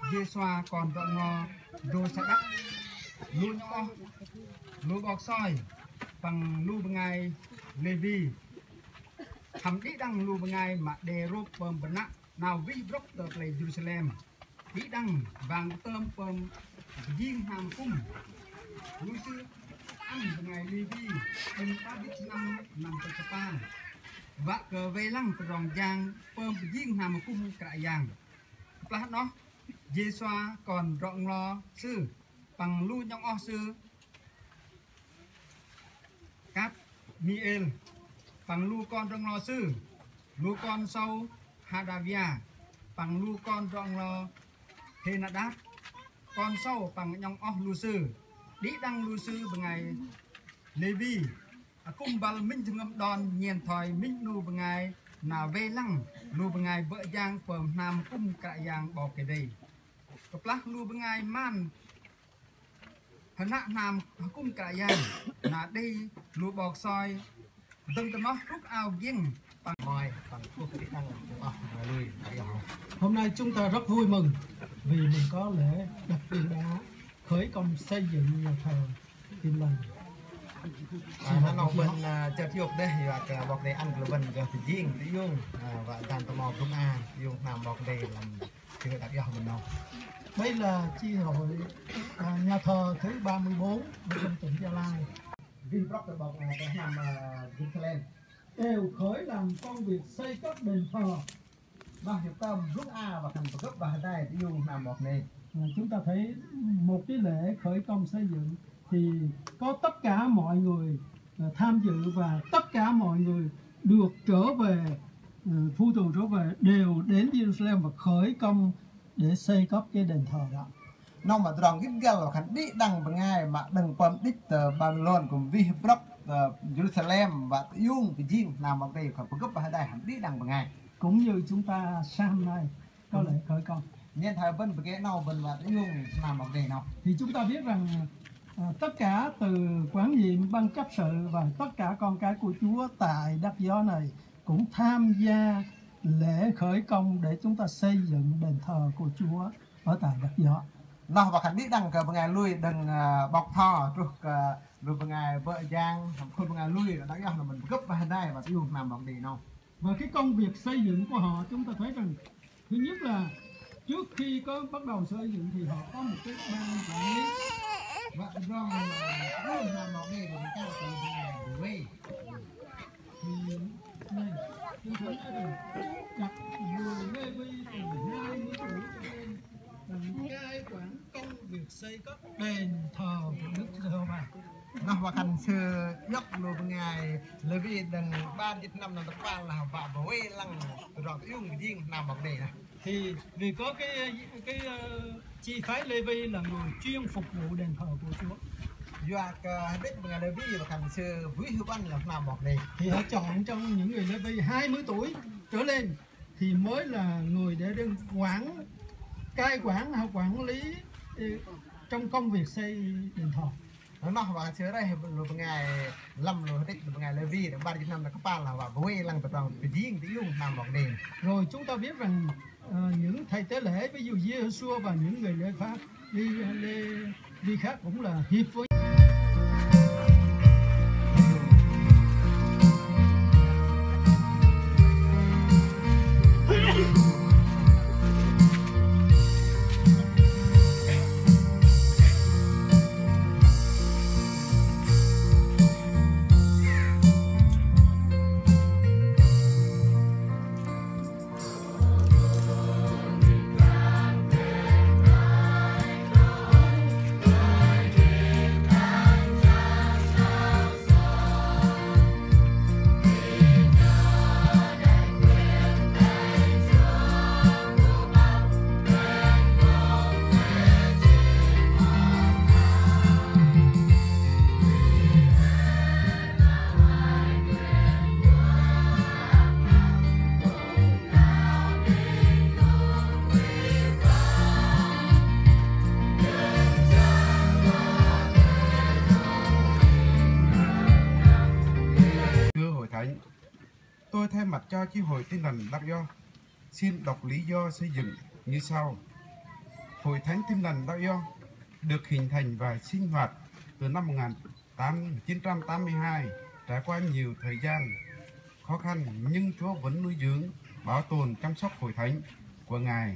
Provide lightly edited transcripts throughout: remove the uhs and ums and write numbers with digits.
dê xoa còn rộng ngò đô sa đắc lu nhỏ lu bọc soi bằng lu bằng ngày Levi hầm đi đăng lu bằng ngày mà đề rô bơm bẩn nặng nào vi brok tờ plei Jerusalem đi đăng vàng tôm bơm diên hàm cung lu sư ăn bằng ngày Levi bên ta biết năm nằm tại Japan và cờ về lăng từ ròng giang bơm diên hàm cung cả giang là nó dê xoa còn rộng lo sư bằng lu nhong o sư cát miel bằng lu con rộng lo sư lu con sâu hadavia bằng lu con rộng lo henadat con sâu bằng nhong o lu sư đi đăng lu sư bằng ngày Levi cung bal minh ngâm đòn nhiên thòi minh lu bằng ngày nào về lăng lu bằng ngày vợ giang phờm nam cung cả giang bỏ cái đây cặp lắc lu bằng ngày man hận nạ nam cung cả giang là đi lu bọc soi từng tầm nó rút ao giang bằng ngoài bằng thuốc kỹ năng lùi. Hôm nay chúng ta rất vui mừng vì mình có lễ đặt viên đá khởi công xây dựng nhà thờ Tin Lành. Nó nông bên chợ thiệu đây và bọc này ăn của bên cái riêng tí dung và đàn tò mò cũng dung làm bọc này làm chưa đặt vô mình đâu. Đây là chi hội nhà thờ thứ 34 ở trong tỉnh Gia Lai. Vì bọc cái bọc này cái nằm Jerusalem Đều khởi làm công việc xây cất đền thờ. và hiệu tâm rút và thành gấp và đây tí dung làm bọc này. Chúng ta thấy một cái lễ khởi công xây dựng thì có tất cả mọi người tham dự và tất cả mọi người được trở về phu tường trở về đều đến Jerusalem và khởi công để xây cất cái đền thờ đó. Nó mà tròn cái gel là khánh đi đằng bằng ngày mà đừng bấm đích Babylon cùng vi block Jerusalem và dung cái riêng làm bằng đây còn gấp và đây hẳn đi đằng bằng ngày Cũng như chúng ta sáng nay có lễ khởi công. nhân thời bên cái nào bên và dung làm bằng đây nào Thì chúng ta biết rằng tất cả từ quản nhiệm ban chấp sự và tất cả con cái của Chúa tại đất gió này cũng tham gia lễ khởi công để chúng ta xây dựng đền thờ của Chúa ở tại đất gió. nó và khánh đi đằng cờ bằng ngày lui đừng bọc thò rồi bằng ngày vợ giang không bằng ngày lui là đã là mình gấp và đây và dùng làm bằng đây nào. Và cái công việc xây dựng của họ chúng ta thấy rằng thứ nhất là trước khi có bắt đầu xây dựng thì họ có một cái ban quản lý Và do là làm bằng đây rồi cao từ ngày quay thì này chúng thấy rằng đặt người Lê Vi từ 20 tuổi cho lên làm cai quản công việc xây cất đền thờ của Đức Giê-hô-va. nó và khánh sư nhóc rồi bằng ngày lấy vì đừng ban Việt Nam là tập ban là và quay lăng rồi dùng riêng làm bằng đây này. Thì vì có cái chi phái Lê Vi là người chuyên phục vụ đền thờ của Chúa. Do biết bằng ngày lấy vì và khánh sư quý hữu văn là làm bằng đây Thì họ chọn trong những người Lê Vi 20 tuổi trở lên thì mới là người để đương cai quản hay quản lý trong công việc xây đền thờ. nó và xưa đây rồi bằng ngày lâm rồi tích bằng ngày lấy vì ban Việt Nam là các ban là và quay lăng tập đoàn riêng tí dùng làm bằng đây. Rồi chúng ta biết rằng những thầy tế lễ ví dụ Giê-hô-xua và những người Lê Pháp đi khác cũng là hiệp với Tôi thay mặt cho chi hội Tin Lành Đắc Do xin đọc lý do xây dựng như sau. Hội Thánh Tin Lành Đạo Yêu được hình thành và sinh hoạt từ năm 1982, trải qua nhiều thời gian khó khăn nhưng Chúa vẫn nuôi dưỡng, bảo tồn, chăm sóc Hội Thánh của Ngài.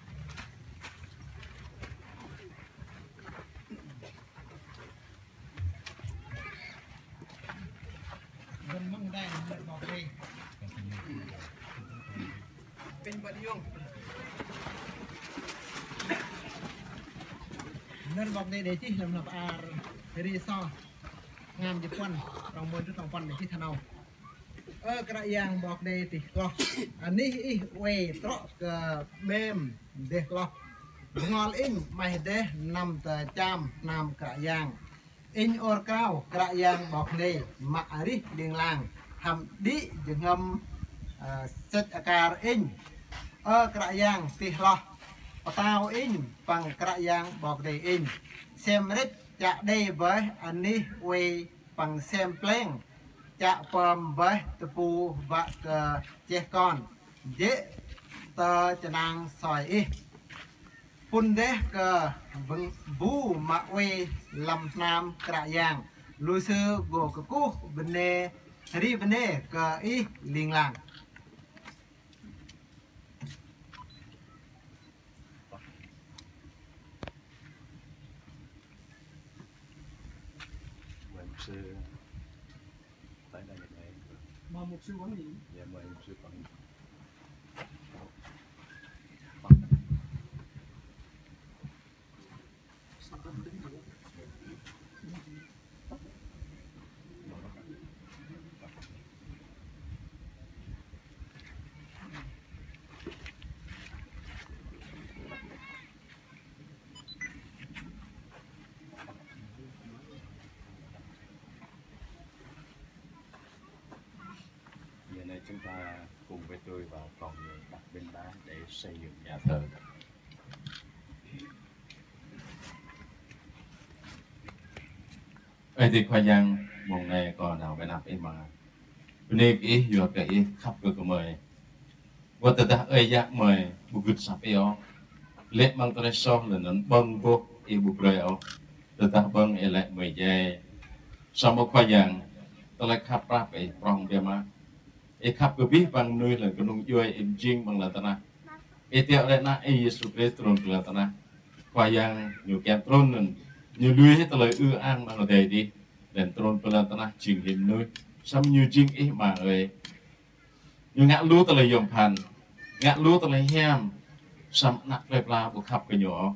Nên bọc đây để chi làm lập đi so ngam Nhật Quân trong môn trong quân để chi thằng nào cái yang bọc đây thì lo anh đi quay trọ bem để lo ngon in mày để nằm tờ cham nằm cả yang in or cao cả yang bọc đây mà đi đường làng hầm đi dừng ngâm set akar in cả yang thì lo tao in bằng cả yang bọc đây in xem rất chạ đây với anh đi quay bằng xem plan chạ pom với tập pu và che con dễ tờ cho nàng sỏi y phun đế cờ vững vũ mà quay làm nam cả yang lùi sư gồ cơ cú bên nè đi bên nè cờ y liền làng sư tại đây này mà một sư quán niệm dạ mời một sư còn chúng ta cùng với tôi vào phòng đặt bên đá để xây dựng nhà thờ. Ấy thì khoa giang mong này còn nào bên nạp ấy mà bên đây ý vừa cái khắp cơ của mời và từ ta ấy giác mời bục gứt sập ấy ó lệ mang tới so là nó băng vô ý bục rơi ó từ ta băng ấy lại mời dây sau một khoa giang tôi lại khắp ráp ấy prong đi mà ấy khắp cơ biết bằng nuôi là cái nông dươi em riêng bằng là ta na ấy theo đây na ấy Jesus Christ trôn là ta na khoa giang nhiều kèm trôn nên nhiều nuôi hết lời ưa an bằng là đề đi đến trôn là ta na trình hình nuôi xong nhiều riêng ấy mà ơi nhiều ngã lúa ta lời dòng phàn ngã lúa ta lời hem xong nặng lời pla của khắp cái nhỏ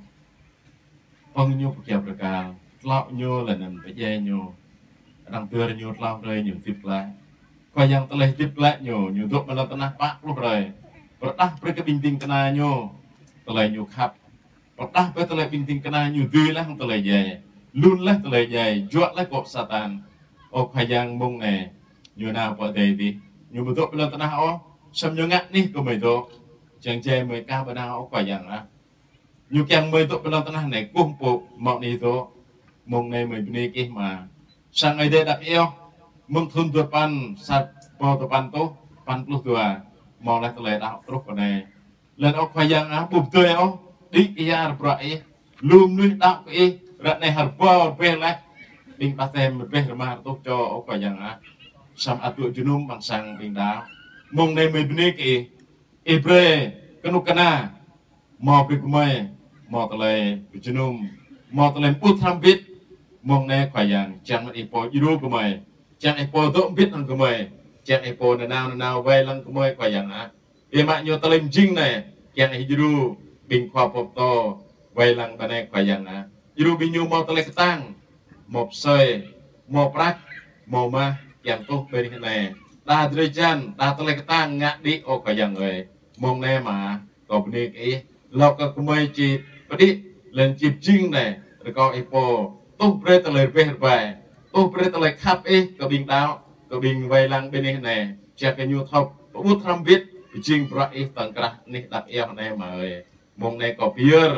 phong nhiêu của kẹp được cả lọ nhiêu là nằm phải dây nhiêu đang tưa là nhiêu lao rơi nhiều tiếp lại khoa giang ta lời tiếp lại nhiều thuốc mà là ta na bác lúc rồi và đắc với cái bình tinh ta na nhiêu ta lời nhiều khắp và đắc với ta lời bình tinh ta na nhiều tươi lắm ta lời dày luôn lắm ta lời dày chuột lắm cọp Satan ô khoa giang mông này nhiều nào có thể thì nhiều một thuốc là ta na ó xong nhiều ngắt đi có mấy thuốc chẳng chơi mấy cao bên nào khoa giang á nhiều càng mấy thuốc bên ta na này cung bộ mọi đi thuốc mông này mình đi kia mà sang ngày đây đặt eo mông thun tuột pan sạt bò tuột pan tốt pan plus tuột mò lại tụi đạo tốt cái này lần ông khoai giang á bùm tươi ông đi kia rồi lùm nuôi đạo cái rận này hạt bò về lại bình ba tem về mà tốt cho ông khoai giang á sam atu junum bằng sang bình đá mông này mình đi cái Ibre kanukana mò bị kumai mò tụi junum mò tụi put tham biết mong này khoai giang chẳng mà ipo jiru kumai chẳng ipo tốt biết năng kumai chẳng ipo nào về lăng kumai khoai giang á em ạ nhiều tao jing này chẳng jiru bình khoa bọc to về lăng bên này khoai giang á jiru bình nhiều mò tao tăng một sợi một rác một ma chẳng tốt bên cái này đa thời gian đa tao tăng ngã đi ô khoai giang rồi mong này mà có bên cái lọc cái kumai chỉ có đi lên chip jing này rồi có ipo tốt bê tao về về tốt bê tao khắp có bình đáo có bình về lăng bên này chắc cái nhiều thọc bút tham biết jing brai tầng cả này đặt eo này mà ơi mong này có beer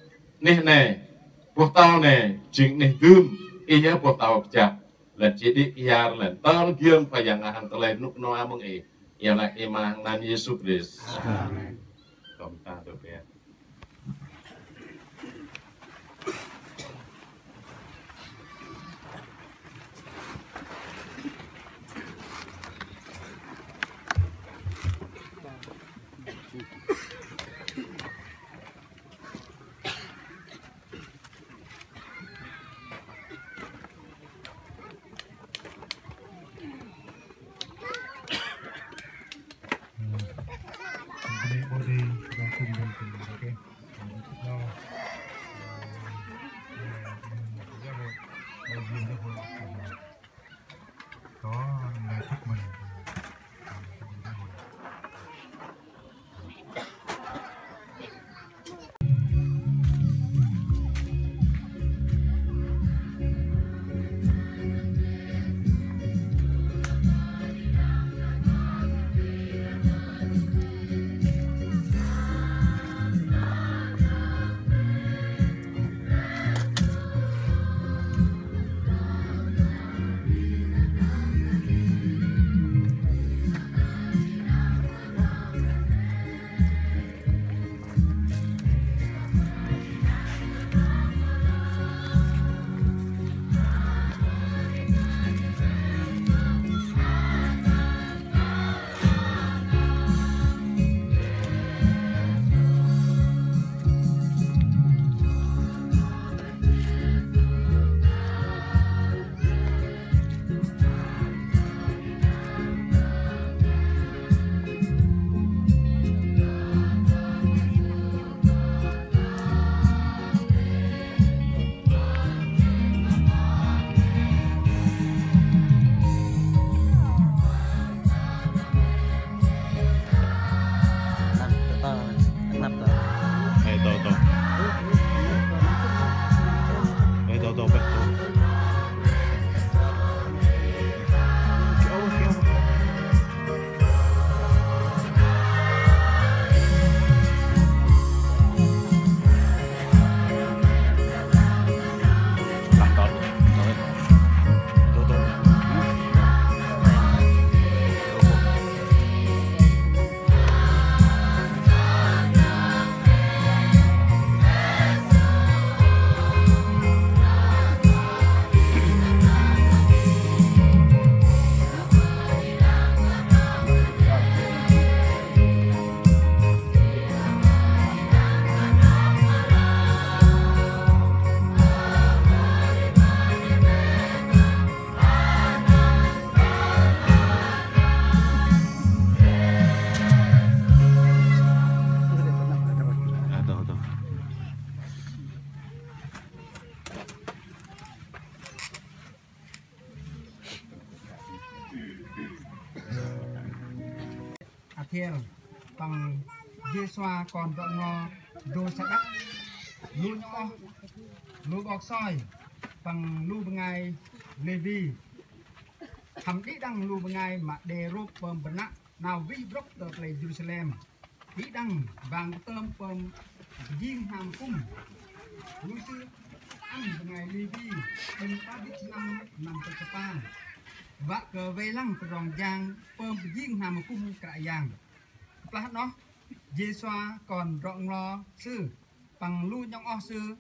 này buộc tao này chính này dùm ý nhớ buộc tao chặt là chỉ đi nhà là tao kiêng phải rằng hàng tao lên lúc nó mong ý giờ lại em mang nan Jesus Christ. Còn ta được biết Thiel bằng dê xoa còn rộng ngò đô sa đắc lu nhỏ lu bọc soi bằng lu bengai Levi hầm đi đăng lu bengai mà đề rô bơm bẩn nặng nào vi brok tờ plei Jerusalem đi đăng vàng tôm bơm diên hàm cung lu sư ăn bengai Levi bên ta biết năm nằm tại Japan và cờ về lăng từ ròng giang bơm diên hàm cung cả giang plát nó dê xoa còn rộng lo sư bằng lu nhong o sư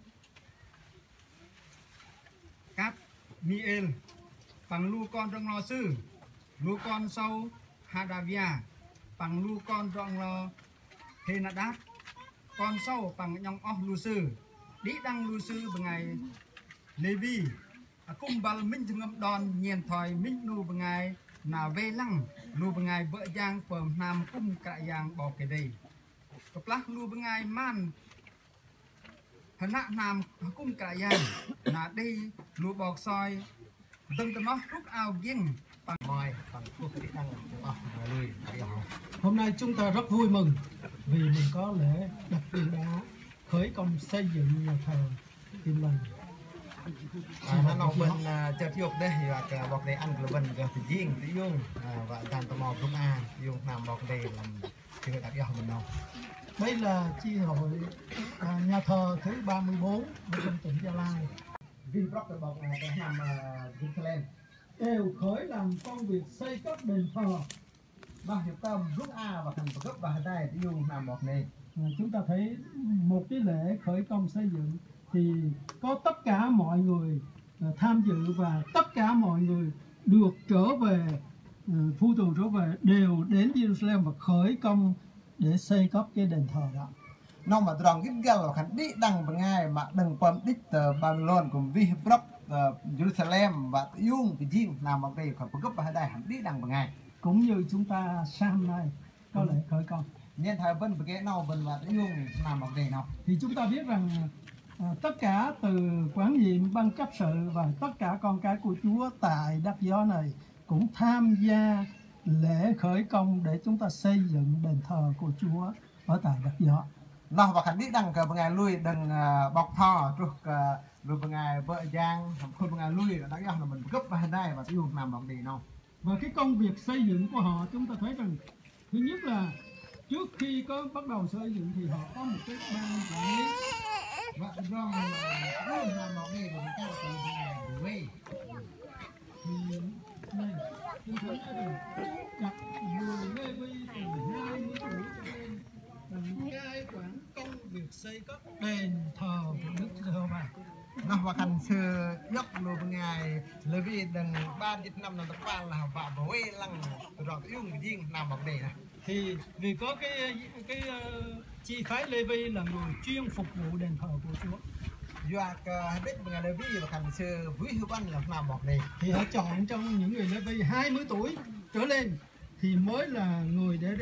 cáp Miel bằng lu con rong lo sư lu con sâu Hadavia bằng lu con rong lo Henadad con sâu bằng nhong o lu sư đi đăng lu sư bằng ngày Levi cung bal minh ngâm đòn nhiên thòi minh lu bằng ngày nào về lăng lu bằng ngày vợ giang phường nam cung cả giang bỏ cái đây cặp lắc lu bằng ngày man hận nạ nam cung cả giang là đi lu bọc soi từng tấm nó rút ao giang bằng mồi bằng thuốc đi đăng lùi Hôm nay chúng ta rất vui mừng vì mình có lễ đặt viên đá khởi công xây dựng nhà thờ Tin Lành. nó nấu bên chợ thiệu đây và bọc đây ăn của bên cái riêng tí dương và đàn tò mò cũng dùng làm bọc đây làm chưa đặt vào mình đâu. Đây là chi hội nhà thờ thứ 34 ở trong tỉnh Gia Lai. Vinbrock được bọc cái nằm Jerusalem Đều khởi làm công việc xây cất đền thờ. và hiểu tâm rút và thành cấp và đây tí dùng làm bọc này. Chúng ta thấy một cái lễ khởi công xây dựng thì có tất cả mọi người tham dự và tất cả mọi người được trở về phu tù trở về đều đến Jerusalem và khởi công để xây cất cái đền thờ đó. Nó mà tròn cái gal là khánh đi đăng bằng ngày mà đừng quan đích Babylon cùng Vinbrock Jerusalem và dùng cái riêng làm bọc đây còn cấp và đây hẳn đi đăng bằng ngày. Cũng như chúng ta sang nay có lễ khởi công. Nhân thời vân cái nào vân và dùng làm bọc đây nào. Thì chúng ta biết rằng tất cả từ quản nhiệm ban chấp sự và tất cả con cái của Chúa tại đất gió này cũng tham gia lễ khởi công để chúng ta xây dựng đền thờ của Chúa ở tại đất gió. Nó và khánh đi đăng cờ bằng ngày lui đừng bọc thò rồi bằng ngày vợ giang không bằng ngày lui đã là mình cấp vào đây và dùng làm bọc đây nào. Và cái công việc xây dựng của họ chúng ta thấy rằng thứ nhất là trước khi có bắt đầu xây dựng thì họ có một cái ban quản lý Và do luôn làm bọc đây của mình ta từ ngày quay thì này chúng thấy rằng đặt người Lê Vi từ 20 tuổi trở lên bằng cai quản công việc xây cất đền thờ của Đức Giê-hô-va. nó và khánh sư dốc luôn bằng ngày Levi đừng 3 năm năm tập ban là vào với lăng rồi dùng cái riêng làm bọc đây này. Thì vì có cái chi phái Lê Vi là người chuyên phục vụ đền thờ của Chúa Do biết bằng ngày Levi và khánh sư với hữu văn là làm bọc đây. thì họ chọn trong những người Lê Vi 20 tuổi trở lên thì mới là người để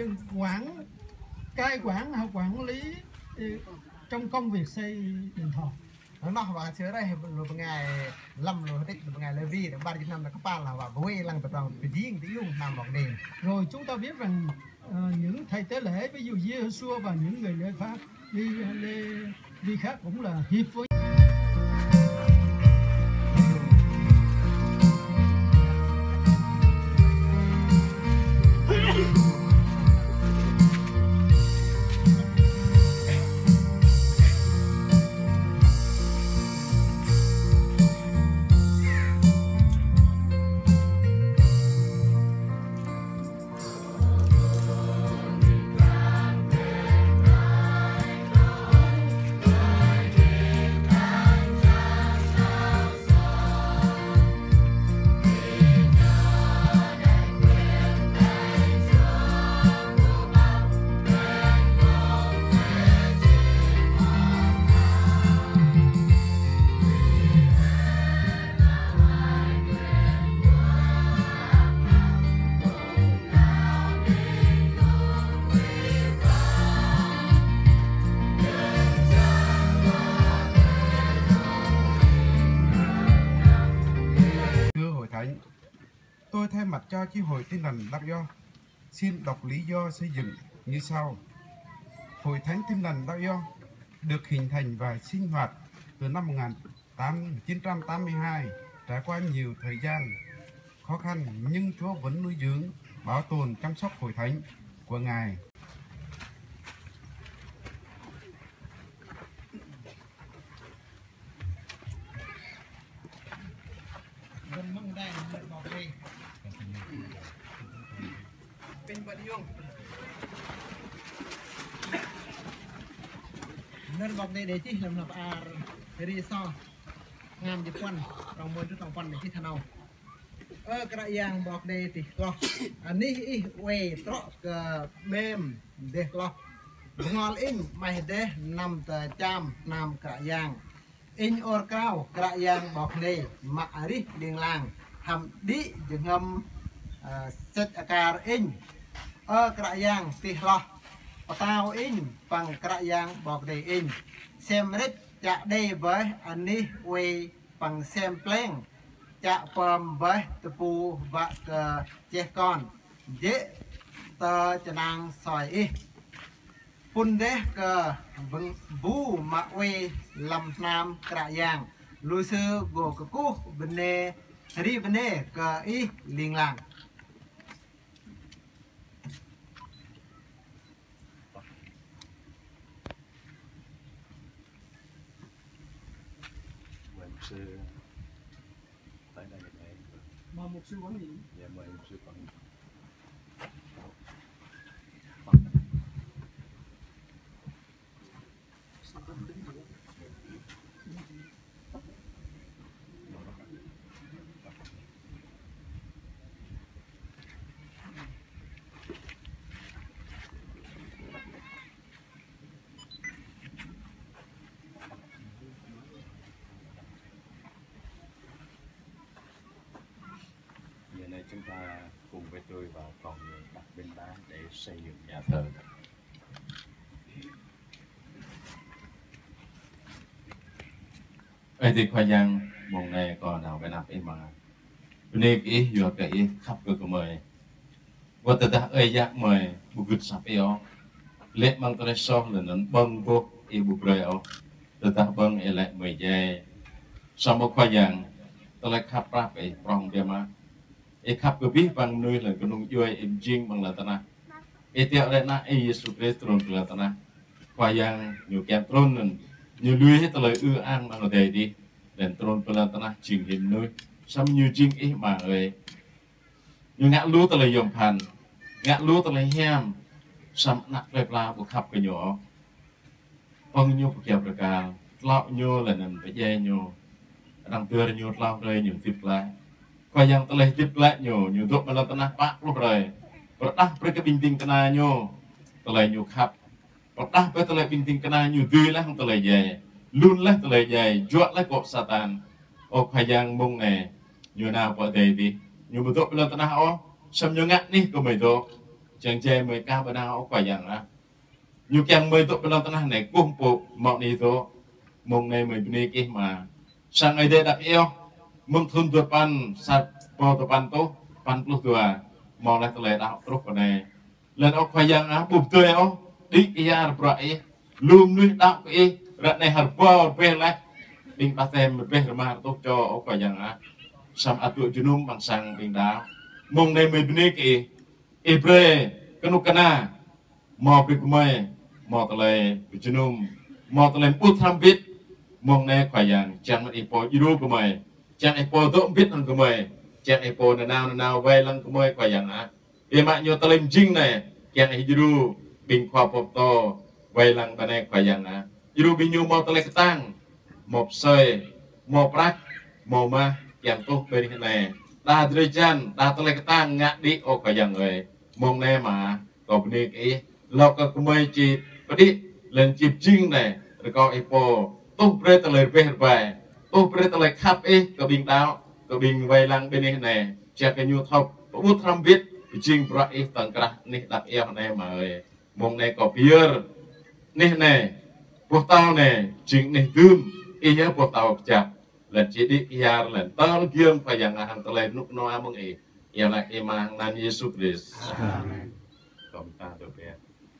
cai quản hay quản lý trong công việc xây đền thờ. Nó và xưa đây rồi bằng ngày lâm rồi tích bằng ngày Levi được 3 năm là các bạn là vào với lăng tập đoàn cái riêng tí dùng làm bọc đây. Rồi chúng ta biết rằng những thầy tế lễ ví dụ Giê-hô-xua và những người lễ pháp đi khác cũng là hiệp với Thưa hội thánh, tôi thay mặt cho chi hội Tin Lành Đắc Do xin đọc lý do xây dựng như sau. Hội Thánh Tin Lành Đạo Do được hình thành và sinh hoạt từ năm 1982, trải qua nhiều thời gian khó khăn nhưng Chúa vẫn nuôi dưỡng, bảo tồn, chăm sóc Hội Thánh của Ngài. nênบอกđây đểที่ลำดับอารีซองามญี่ปุ่นเราเมืองทุกฝั่งในที่ทะเลกระยังบอกได้ติก็อันนี้อีเวตรกเมมเด็กก็งอลอินไม่ได้นำแต่จำนำกระยังอินออร์กราวกระยังบอกเลยมาริเดียงลางทำดิจึงงเซตอาการอินกระยังติก็ปะตาวอินฟังกระยังบอกได้อินเซมริดจะได้ไว้อันนี้เวฟังเซมเพลงจะเปิมไว้ตะปูวะกเจกอนเยตจะนางซอยอีปุ่นเดกบังบูมาเวลำน้ำกระยังลูซือโกกกูบันเนรีบันเนกอีลิงลัง sư tới đây này mà một sư quán niệm. dạ mời một sư quán niệm. Chúng ta cùng với tôi vào phòng đặt bên đá để xây dựng nhà thờ. Ấy thì khoa giang mong này còn nào phải nạp em mà nên ý vừa cái khắp cơ của mời và từ ta ấy giác mời bục gật sập eo lệ mang tới so là nó băng vô ý bục rơi eo từ ta băng ấy lại mời dây sau một khoa giang tôi lại khắp ráp ấy prong bia mà khắp cơ biết bằng nuôi là cái nông dươi em riêng bằng là ta na tiệu lại na Jesus Christ tron là ta na khoa giang nhiều kèm tron nên nhiều nuôi hết lời ưa ăn mà nó để đi dan tron là ta na chỉnh hình nuôi xong nhiều riêng ấy mà ơi nhiều ngã lúa ta lời dòng phàn ngã lúa ta lời hem xong nặng về la của khắp cái nhỏ bằng nhiều kẹo được cả lọ nhiều là nằm phải dây nhiều đang tưa nhiều lao rơi nhiều tiếp lại khoa giang ta lời tiếp lại nhiều thuốc mà là ta na bạc lúc rồi và đáp với cái bình tĩnh cái nhiều ta lời nhiều khắp và đáp với ta lời bình tĩnh cái nhiều tươi lại không ta lời dày luôn lại ta lời dày chuột lại cột Satan ô khoa giang mông này nhiều nào có thể thì nhiều một thuốc là ta na ó xong nhiều ngắt đi có mấy thuốc chẳng chê mấy ca bên nào khoa giang á nhiều càng mấy thuốc là ta na này cung phụ mọi đi thuốc mông này mấy bên kia mà sang ngày đây đặt eo mông thun tuột pan sạt po tuột pan to pan plus tuột mong lại tụi đạo trúc vào này lần ông khoai giang á bùm tươi ông đi kia rồi luôn nuôi đạo cái rận này hạt po về lại mình bắt thêm một bên mà tốt cho ông khoai giang á sam atu junum bằng sang bình đá mong này mình bên cái Ibre kanukana mò bị kumai mò tụi junum mò tụi put tham biết mong này khoai giang chẳng một ipo iru kumai chẳng ipo tốt biết hơn kumai chẳng ipo nào về lăng kumai khoai giang á vì mà nhiều tờ linh jing này chẳng iru bình khoa bột to về lăng bên này khoai giang á iru bình nhiều mò tụi tang một sợi một rác một ma chẳng tốt bên cái này đa thời gian đa tụi tang ngã đi ô khoai giang rồi mong này mà có bên cái lọc cái kumai chỉ đi lên chip jing này rồi có ipo tốt bê tờ lời về về tốt bê tờ lời khắp ấy có bình đáo có bình về lăng bên này chắc cái nhu thọc bút tham biết jing bra ấy tầng cả này đặt eo này mà mong này có beer này buộc tao này chính này gươm ý nhớ buộc tao chặt lần chỉ đi ia lần tao gươm phải rằng hàng tờ lời lúc nó mong ấy ia lại em mang nan Jesus Christ còn ta được bé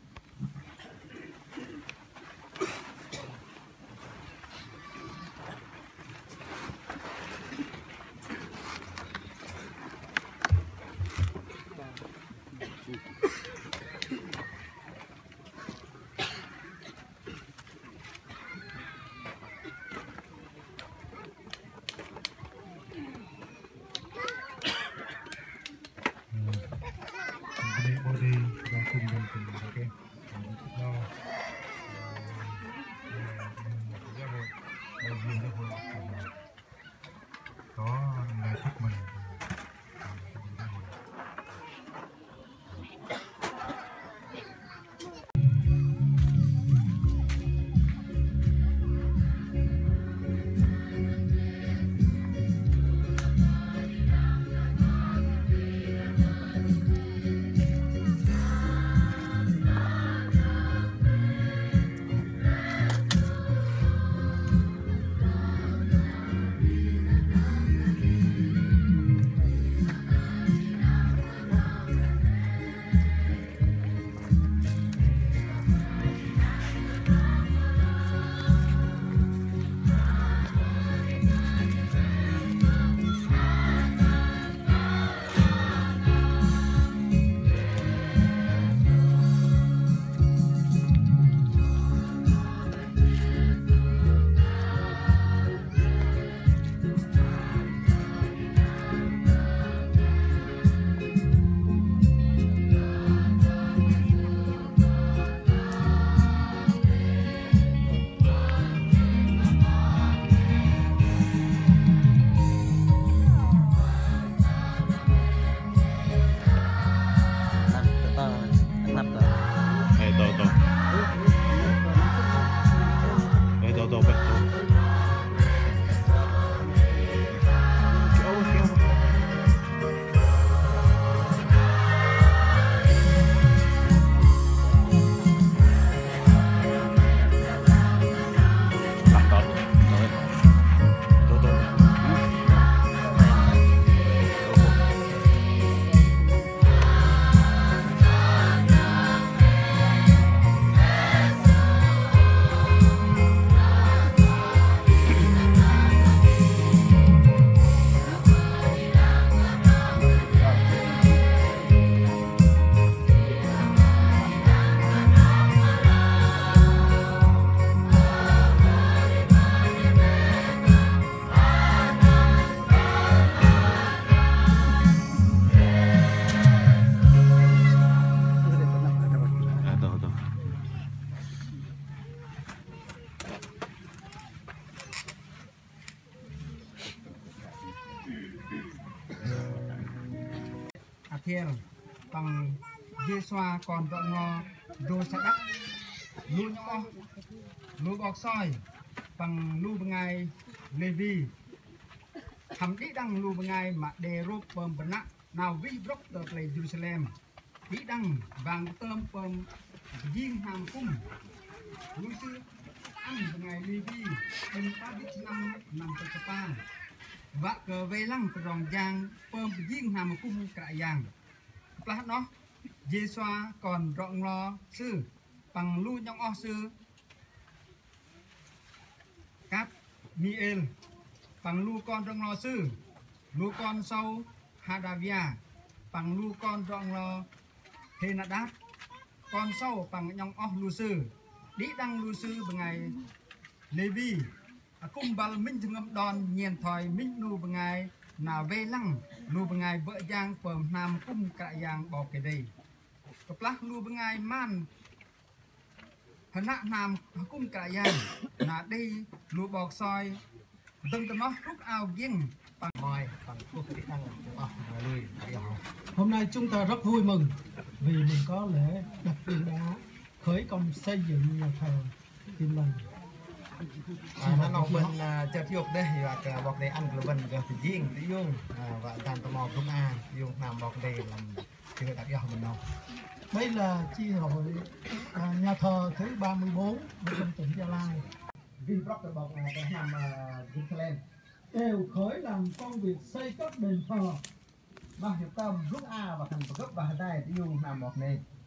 body và cùng đồng tình ok lo gia hội đại diện gia hội có lời chúc mừng Thiel bằng dê xoa còn rộng ngò đô sa đắc lu nhỏ lu bọc soi bằng lu bằng ngày Levi thầm đi đăng lu bằng ngày mà đề rốt bơm bẩn nặng nào vi brok được lấy Jerusalem đi đăng vàng tôm bơm diên hàm cung lu sư ăn bằng ngày Levi bên ta biết năm nằm tại Japan và cờ về lăng ròng giang bơm diên hàm cung cả giang lát đó dê xoa còn rộng lo sư bằng lu nhong o sư cát miel bằng lu con rộng lo sư lu con sâu hadavia bằng lu con rộng lo Henadad con sâu bằng nhong o lu sư đi đăng lu sư bằng ngày Levi cung bal minh ngâm đòn nhiên thòi minh lu bằng ngày nào về lăng lu bằng ngày vợ giang phường nam cung cả giang bỏ cái đây cặp lắc lu bằng ngày man hận nạ nam cung cả giang là đi lu bọc soi từng tầm nó rút ao giếng bằng mòi bằng thuốc bị đăng lùi Hôm nay chúng ta rất vui mừng vì mình có lễ đặt viên đá khởi công xây dựng nhà thờ Tin Lành. Nó nọc bên chợt dục đây và bọc đây ăn của bên cái riêng tí dung và đàn tò mò cũng dùng làm bọc đây làm chưa đặt vào mình đâu. Đây là chi hội nhà thờ thứ 34 trong tỉnh Gia Lai. Vinblock được bọc để làm Jerusalem Đều khởi làm công việc xây cất đền thờ. và hiệp tâm lúc A và thành cấp và đây tí dung làm bọc này.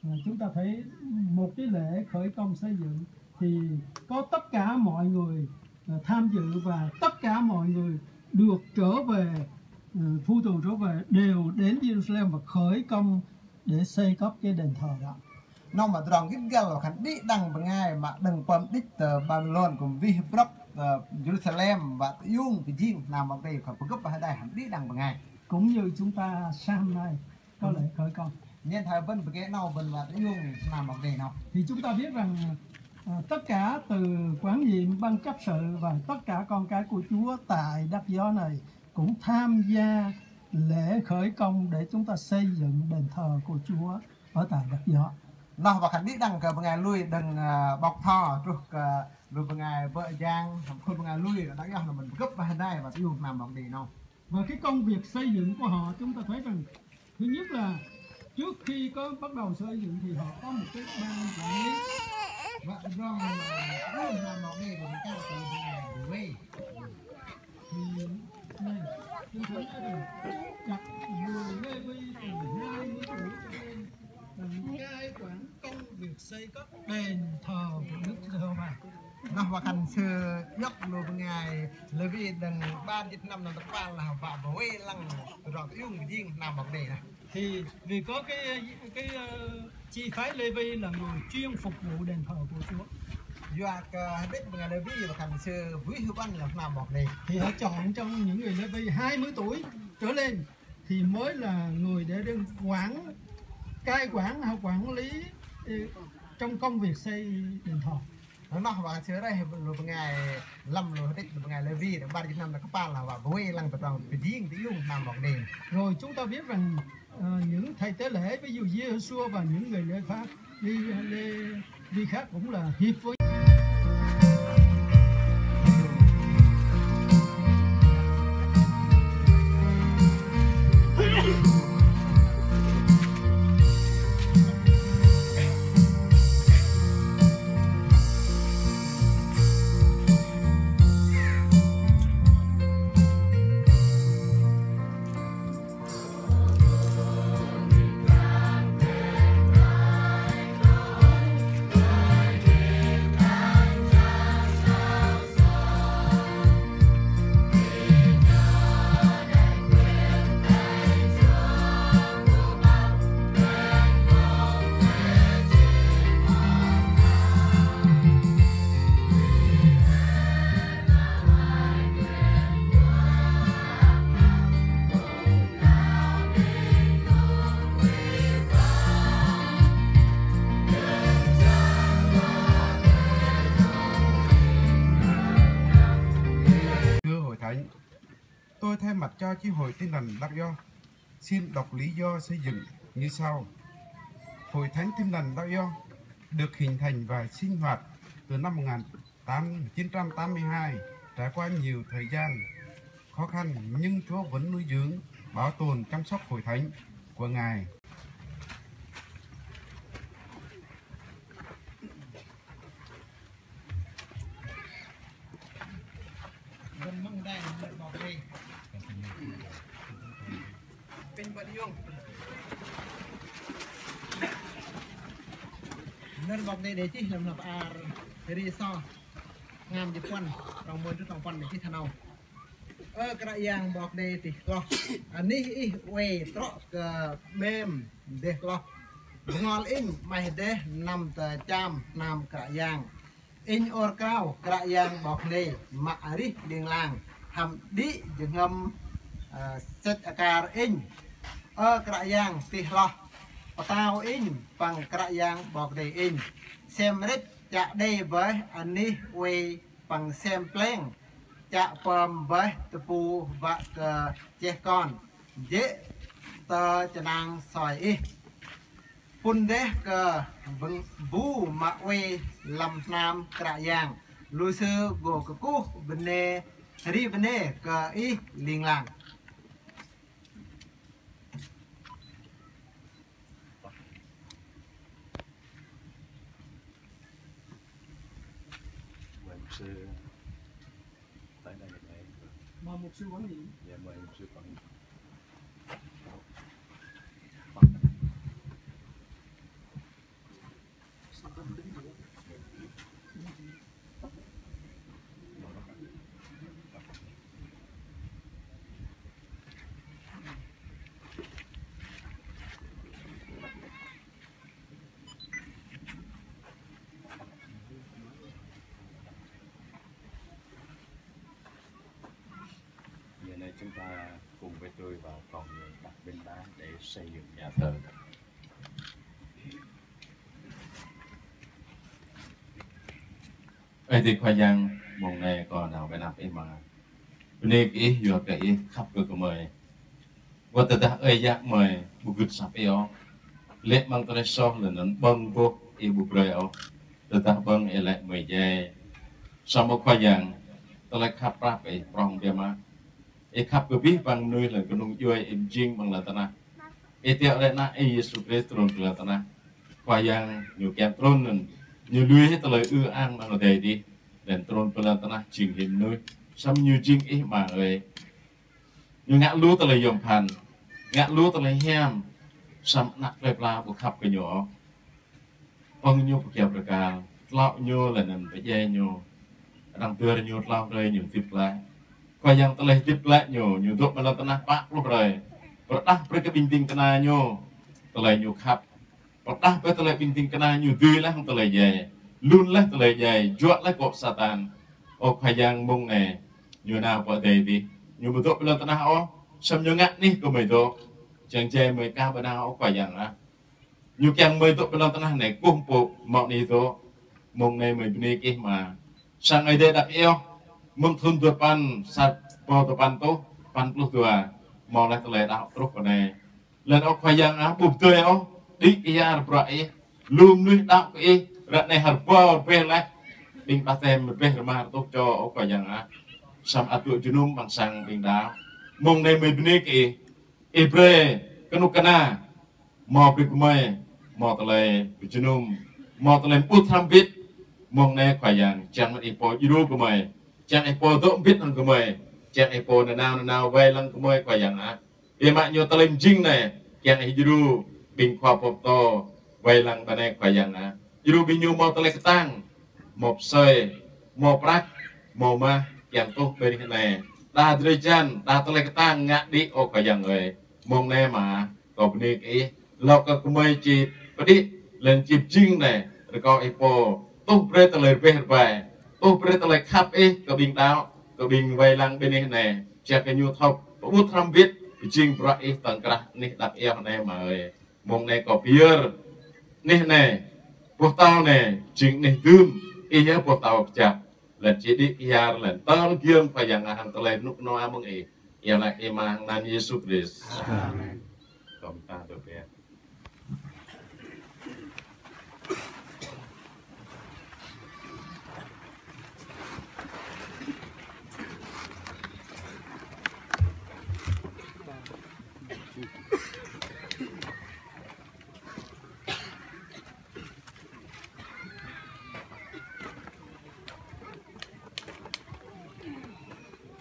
chúng ta thấy một cái lễ khởi công xây dựng thì có tất cả mọi người tham dự và tất cả mọi người được trở về, phu tù trở về đều đến Jerusalem và khởi công để xây cất cái đền thờ đó. nó mà tròn cái gal là khăn đi đằng bằng ngày mà đằng quan đích tờ Babylon cùng vi block Jerusalem và yung cái gì làm bằng đây còn gấp vào đây hẳn đi đằng bằng ngày Cũng như chúng ta sáng nay có lễ khởi công nên thời vân với cái nào vân và yung làm bằng đây nào thì chúng ta biết rằng tất cả từ quản nhiệm ban chấp sự và tất cả con cái của Chúa tại đất gió này cũng tham gia lễ khởi công để chúng ta xây dựng đền thờ của Chúa ở tại đất gió. nó và khăn đi đằng cờ bằng ngày lui đằng bọc thò rồi bằng ngày vợ giang không bằng ngày lui đã do là mình gấp vào đây và yung làm bằng đây nào. Và cái công việc xây dựng của họ chúng ta thấy rằng thứ nhất là trước khi có bắt đầu xây dựng thì họ có một cái ban quản lý Và rong là làm bằng đây của các từ ngày của we thì này chúng thấy rằng đặt người Lê Vi từ 20 tuổi cho lên làm cai quản công việc xây cất đền thờ của Đức Giê-hô-va. nó và khăn xưa nhóc rồi bằng ngày lấy vì đằng 3 năm là tập ban là và we lăng rồi yung cái gì làm bằng đây này. Thì vì có cái chi phái Lê Vi là người chuyên phục vụ đền thờ của Chúa Doa cái đích bằng ngày lấy vì và khăn xưa quý hữu ban là làm bằng đây. thì họ chọn trong những người Lê Vi 20 tuổi trở lên thì mới là người để đương cai quản hoặc quản lý trong công việc xây đền thờ. Nó và xưa đây rồi bằng ngày lâm rồi đích bằng ngày lấy vì 3 năm là các ban là và we lăng tập đoàn cái gì cái yung làm bằng đây. Rồi chúng ta biết rằng những thầy tế lễ ví dụ Giê-hô-xua và những người Lê Pháp Lê Vi khác cũng là hiệp với Tôi thay mặt cho chi hội Tin lành Đắc Do xin đọc lý do xây dựng như sau. Hội Thánh Tin lành Đắc Do được hình thành và sinh hoạt từ năm 1982, trải qua nhiều thời gian khó khăn nhưng Chúa vẫn nuôi dưỡng, bảo tồn, chăm sóc hội thánh của Ngài. Vân mong đây là bỏ đây bên bận yung nên bọc đây để chi làm lập ri so ngam di quan trong môi trong quan để chi thằng nào cái yang bọc đây thì lo anh đi we trọ bem để lo ngon in mày để nằm tờ cham nằm cả yang in or cao cả yang bọc đây mà ri điền làng hầm đi dừng ngâm set akar in cả yang thì lo tao in bằng cả yang bọc đây in xem rít chạ đây với anh đi we bằng xem pleng chạ pom với tu và che con dễ tờ cho nàng sỏi y phun đế cờ vững vũ mà we làm nam cả yang lùi sư gồ cơ cú bên nè ri bên nè cờ y liền làng sư tới đây để mà một sư quản lý dạ mời một sư quản lý. Giờ này chúng ta cùng với tôi vào còn người đặt bên đá để xây dựng nhà thờ. Ấy thì khoa giang mong này còn nào bên nạp em mà bên đây ý vừa cái khắp cơ của mời và từ ta ấy giác mời bu gud sắp eo lệ mang tới so là nó băng vô e bu breo từ ta băng e lại mời dây sau một khoa giang tôi lại khắp ra cái prong bia mà e khắp cơ biết bằng nuôi là cái nung vui em jing bằng là ta na e tiệu lại na e Jesus Christ tron là ta na khoa giang nhiều kẹt tron nên nhiều nuôi hết lời ưa an bằng là đề đi dan tron là ta na chỉnh hình nuôi xong nhiều jing e mà ơi nhiều ngã lúa ta lời yom pan ngã lúa ta lời hem xong nặng lời pla của khắp cái nhỏ phong nhiêu của kẹp được cả lọ nhiêu là nằm phải dây nhiêu đang tưa nhiêu lao rơi nhiều tiếp lại qua yang ta lời tiếp lại nhiều thuốc mà là ta na bạc lúc rồi và đắc với cái bình tinh ta na nhiêu ta lời nhiều khắp và đắc với ta lời bình tinh ta na nhiều tươi lá không ta lời dày luôn lá ta lời dày chuột lá cọp satan ô qua yang mông này nhiều nào có thể đi nhiều một thuốc mà là ta na ó xong nhiều ngắt ní của mày thuốc chẳng chơi mày cao bên nào quả dạng á nhiều càng mày tụi bên đó tao này cung phụ mọi này thôi mong này mày đi kia mà sang ngày đây đặt eo mong thun tụi pan sát po tụi pan tốt pan plus tụi mong lại tụi lại đạo tốt cái này lần ông quả dạng á bụng tươi ông đi kia rồi lùm nuôi đạo cái rạn này hạt po về lại đinh ba tem về mà tốt cho ông quả dạng á sam atu junum bằng sang đinh đá mong này mày đi kia Ibre kanukana mau berkumai mau terlai berjenum mau terlai putram bit mong ne khayang jangan ipo juru kumai jangan ipo tu bit nang kumai jangan ipo nanau vai lang kumai khayang a mak nyo terlai jing ne jangan juru bing khwa pop to vai lang bane khayang a juru binyu mau terlai ketang mau soi mau prak mau ma yang tu beri ne đa drejan đa terlai ketang ngak di o khayang ơi mong ne mà có bên cái lọc các kumai chip đi lên chip chinh này rồi có ipo tung pre tele pe bài tung pre tele khắp có bình đáo có bình vay lăng bên này check cái new top bút tham viết chinh pra tầng cả này đặt eo này mà ơi mong ne có pier này bộ tao này chinh này tươm nhớ bộ tao chặt là chỉ đi kia là tao kiêng phải dạng hàng tele nút noa mong ia là emang nan Yesus Kristus. Amen. Công ta được biết.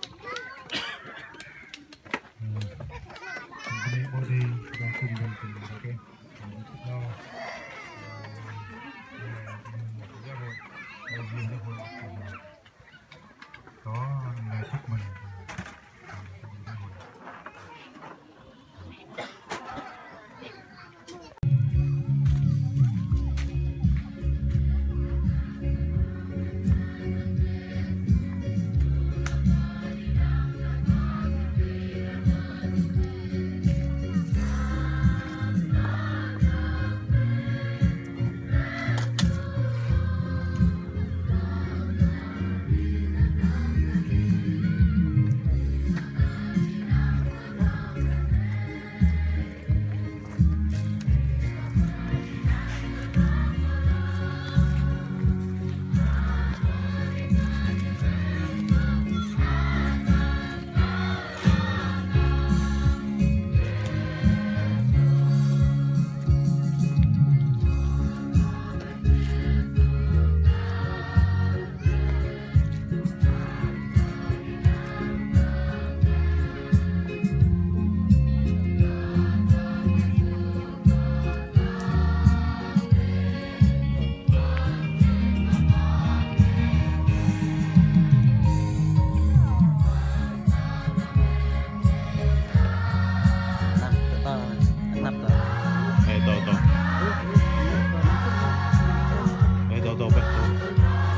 body và cùng đồng tình Tô bật tô.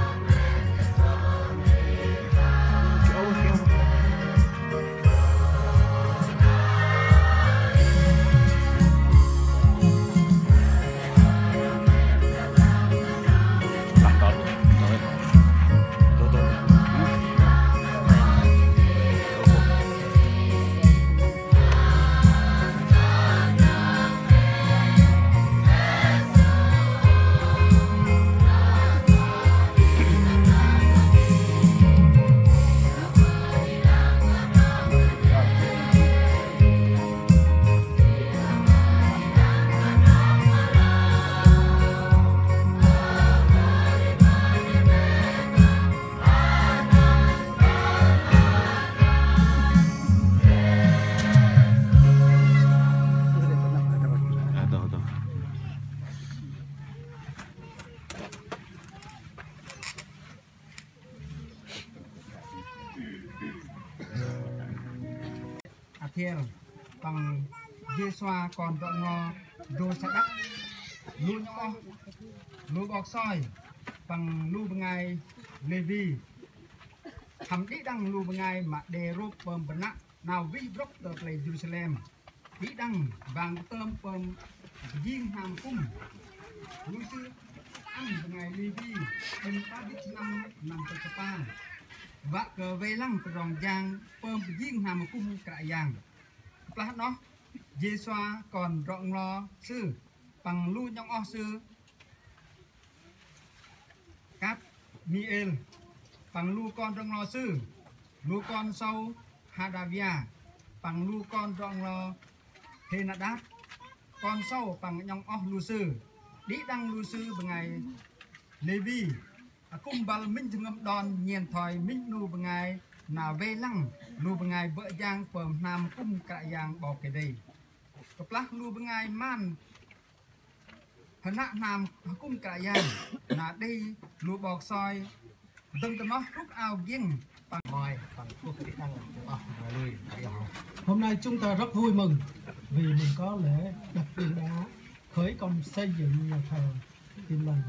Thiel bằng dê xoa còn rộng ngò đô sa đắc lú nhỏ lú bọc soi bằng lú bằng ngày Levi thầm đi đăng lú bằng ngày mà đề rô bơm bẩn nặng nào vi brok tờ plei Jerusalem đi đăng vàng tôm bơm diên hàm cung lú sư ăn bằng ngày Levi bên ta biết năm nằm tại Japan và cờ về lăng từ ròng giang bơm diên hàm cung cả giang là nó dê xoa còn rộng lo sư bằng lu nhong o sư cát miel bằng lu con rộng lo sư lu con sâu Hadavia bằng lu con rộng lo Henadat con sâu bằng nhong o lu sư đi đăng lu sư bằng ngày Levi cung bal minh thường ngâm đòn nhiên thòi minh lu bằng ngày nào về lăng lu bằng ngày vợ giang phờm nam cung cả giang bỏ cái đây cặp lắc lu bằng ngày man hận nạ nam cung cả giang là đây lu bọc soi từng tấm nó rút ao giang bằng Mời bằng thuốc kỹ năng lùi. Hôm nay chúng ta rất vui mừng vì mình có lễ đặt viên đá khởi công xây dựng nhà thờ Tin Lành.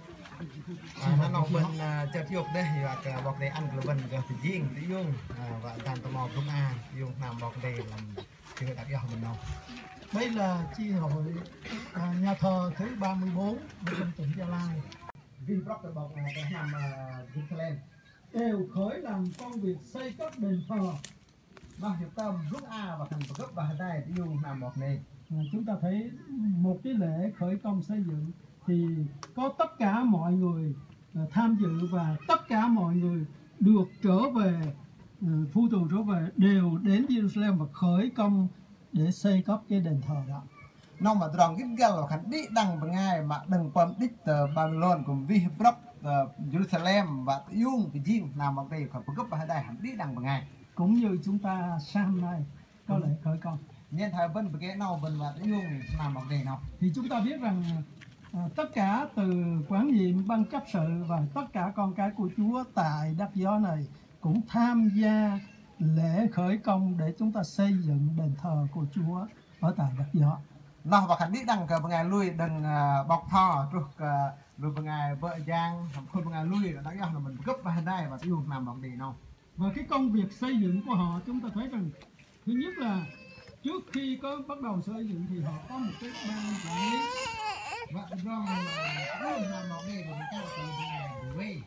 Nó nông bên chợ thiệu đây và bọc đây ăn của bên cái riêng tí dung và đàn tò mò cũng dung làm bọc đây làm chưa đặc biệt mình đâu. Đây là chi hội nhà thờ thứ 34 bên tỉnh Gia Lai. Vi bọc cái bọc này nằm Jerusalem Đều khởi làm công việc xây cất đền thờ. và hiểu tâm lúc và thành cấp và đây tí dung làm bọc này. Chúng ta thấy một cái lễ khởi công xây dựng thì có tất cả mọi người tham dự và tất cả mọi người được trở về phu tù trở về đều đến Jerusalem và khởi công để xây cất cái đền thờ đó. Nó mà tròn cái gal là khánh đi đằng bằng ngày mà đừng quan đích Babylon cùng vi bọc Jerusalem và dung cái riêng làm bọc đây khỏi cấp và đây hẳn đi đằng bằng ngày. Cũng như chúng ta sang nay có lễ khởi công. Nên thời vân cái nào vân và dung làm bọc đây nào. Thì chúng ta biết rằng tất cả từ quản nhiệm ban chấp sự và tất cả con cái của Chúa tại đất gió này cũng tham gia lễ khởi công để chúng ta xây dựng đền thờ của Chúa ở tại đất gió. Nó và khánh đi đằng cờ bằng ngày lui đừng bọc thò rồi bằng ngày vợ giang không bằng ngày lui đã do là mình cấp vào đây và dùng làm bọc đi nào. Và cái công việc xây dựng của họ chúng ta thấy rằng thứ nhất là trước khi có bắt đầu xây dựng thì họ có một cái ban quản lý Và do luôn làm bọc đi của chúng ta từ ngày quê.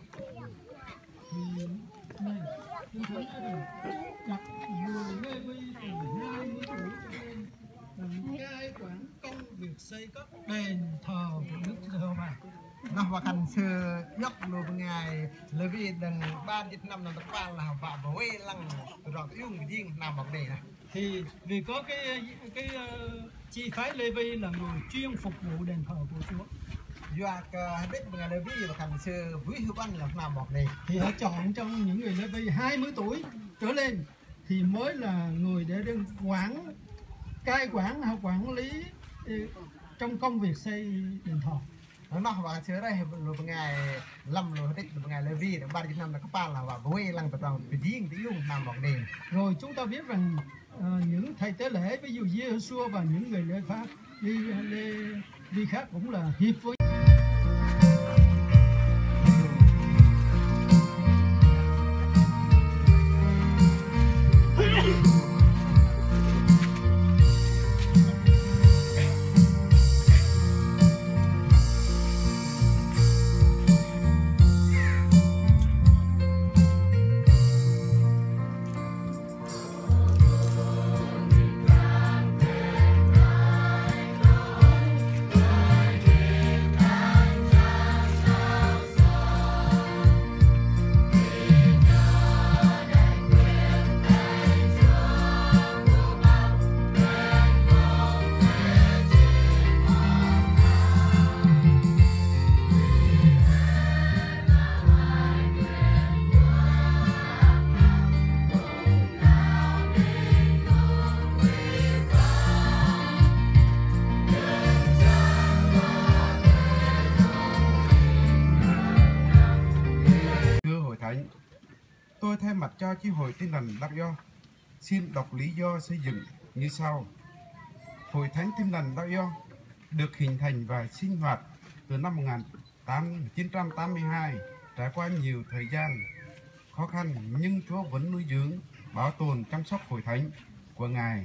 thì này chúng thấy rằng đặt người Lê Vi từ 20 tuổi trở lên cai quản công việc xây cất đền thờ của Đức Giê-hô-va. Nó và khánh sư dốc luôn bằng ngày lấy vì đừng 3 năm là tập ban là và quê lăng rồi dùng riêng làm bọc đi này. Thì vì có cái chi phái Lê Vi là người chuyên phục vụ đền thờ của Chúa. Do biết bằng ngày lấy vì và khánh sư quý hữu văn là làm bọc đi. Thì họ chọn trong những người Lê Vi 20 tuổi trở lên thì mới là người để cai quản hay quản lý trong công việc xây đền thờ. Nó và xưa đây luôn bằng ngày lâm luôn tích bằng ngày lấy vì 3 năm là các ban là và quê lăng tập đoàn riêng tí dùng làm bọc đi. Rồi chúng ta biết rằng những thầy tế lễ ví dụ Giê-hô-xua và những người lễ pháp đi khác cũng là hiệp với Tôi thay mặt cho chi hội Tin lành Đắc Do xin đọc lý do xây dựng như sau. Hội Thánh Tin lành Đắc Do được hình thành và sinh hoạt từ năm 1982, trải qua nhiều thời gian khó khăn, nhưng Chúa vẫn nuôi dưỡng, bảo tồn, chăm sóc hội thánh của Ngài.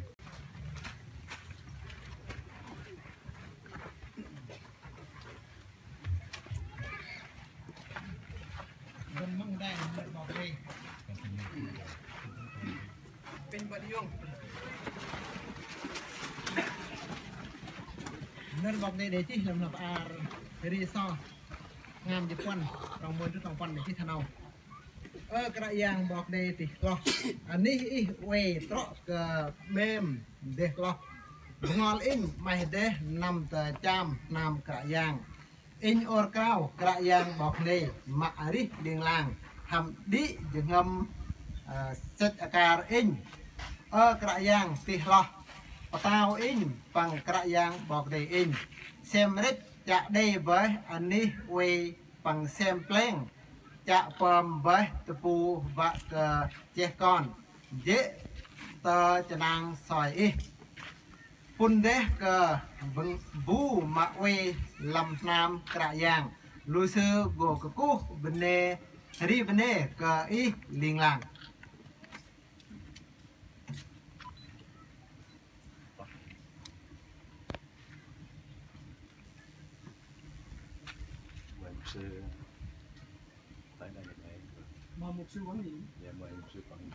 Nên bọc đây để chi làm lập ri so ngam Nhật Quân trong môn trước trong quân để chi thằng nào cái dạng bọc đây thì lo anh đi quay trọ bem để lo ngon in mày để nằm tờ cham nằm cả dạng in or cao cả dạng bọc đây mặc đi đường làng hầm đi dừng ngâm set akar in cả dạng thì lo tao in bằng cả dạng bọc đây in xem rít chạ đây với anh đi quay bằng xem pleng chạ pầm với tập phù và che con dễ tờ cho nàng sỏi y phun đế cờ vững vũ mà quay làm nam cả dạng lưu sư gồ cơ cú vấn đề ri vấn đề cờ y liên làng sư tới đây được này Mà một sư quán niệm. dạ mời mục sư quán niệm.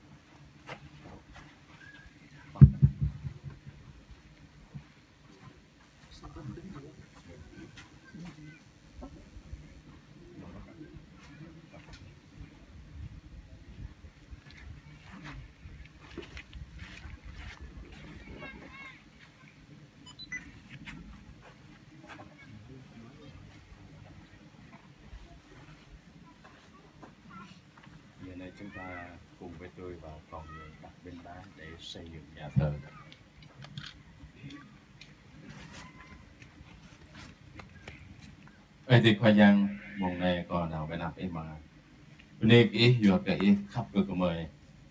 Giờ này chúng ta cùng với tôi vào phòng đặt bên đá để xây dựng nhà thờ. Vậy thì khoa giang mong này còn nào cái nạp em mà nên ý vừa cái khắp cơ của mời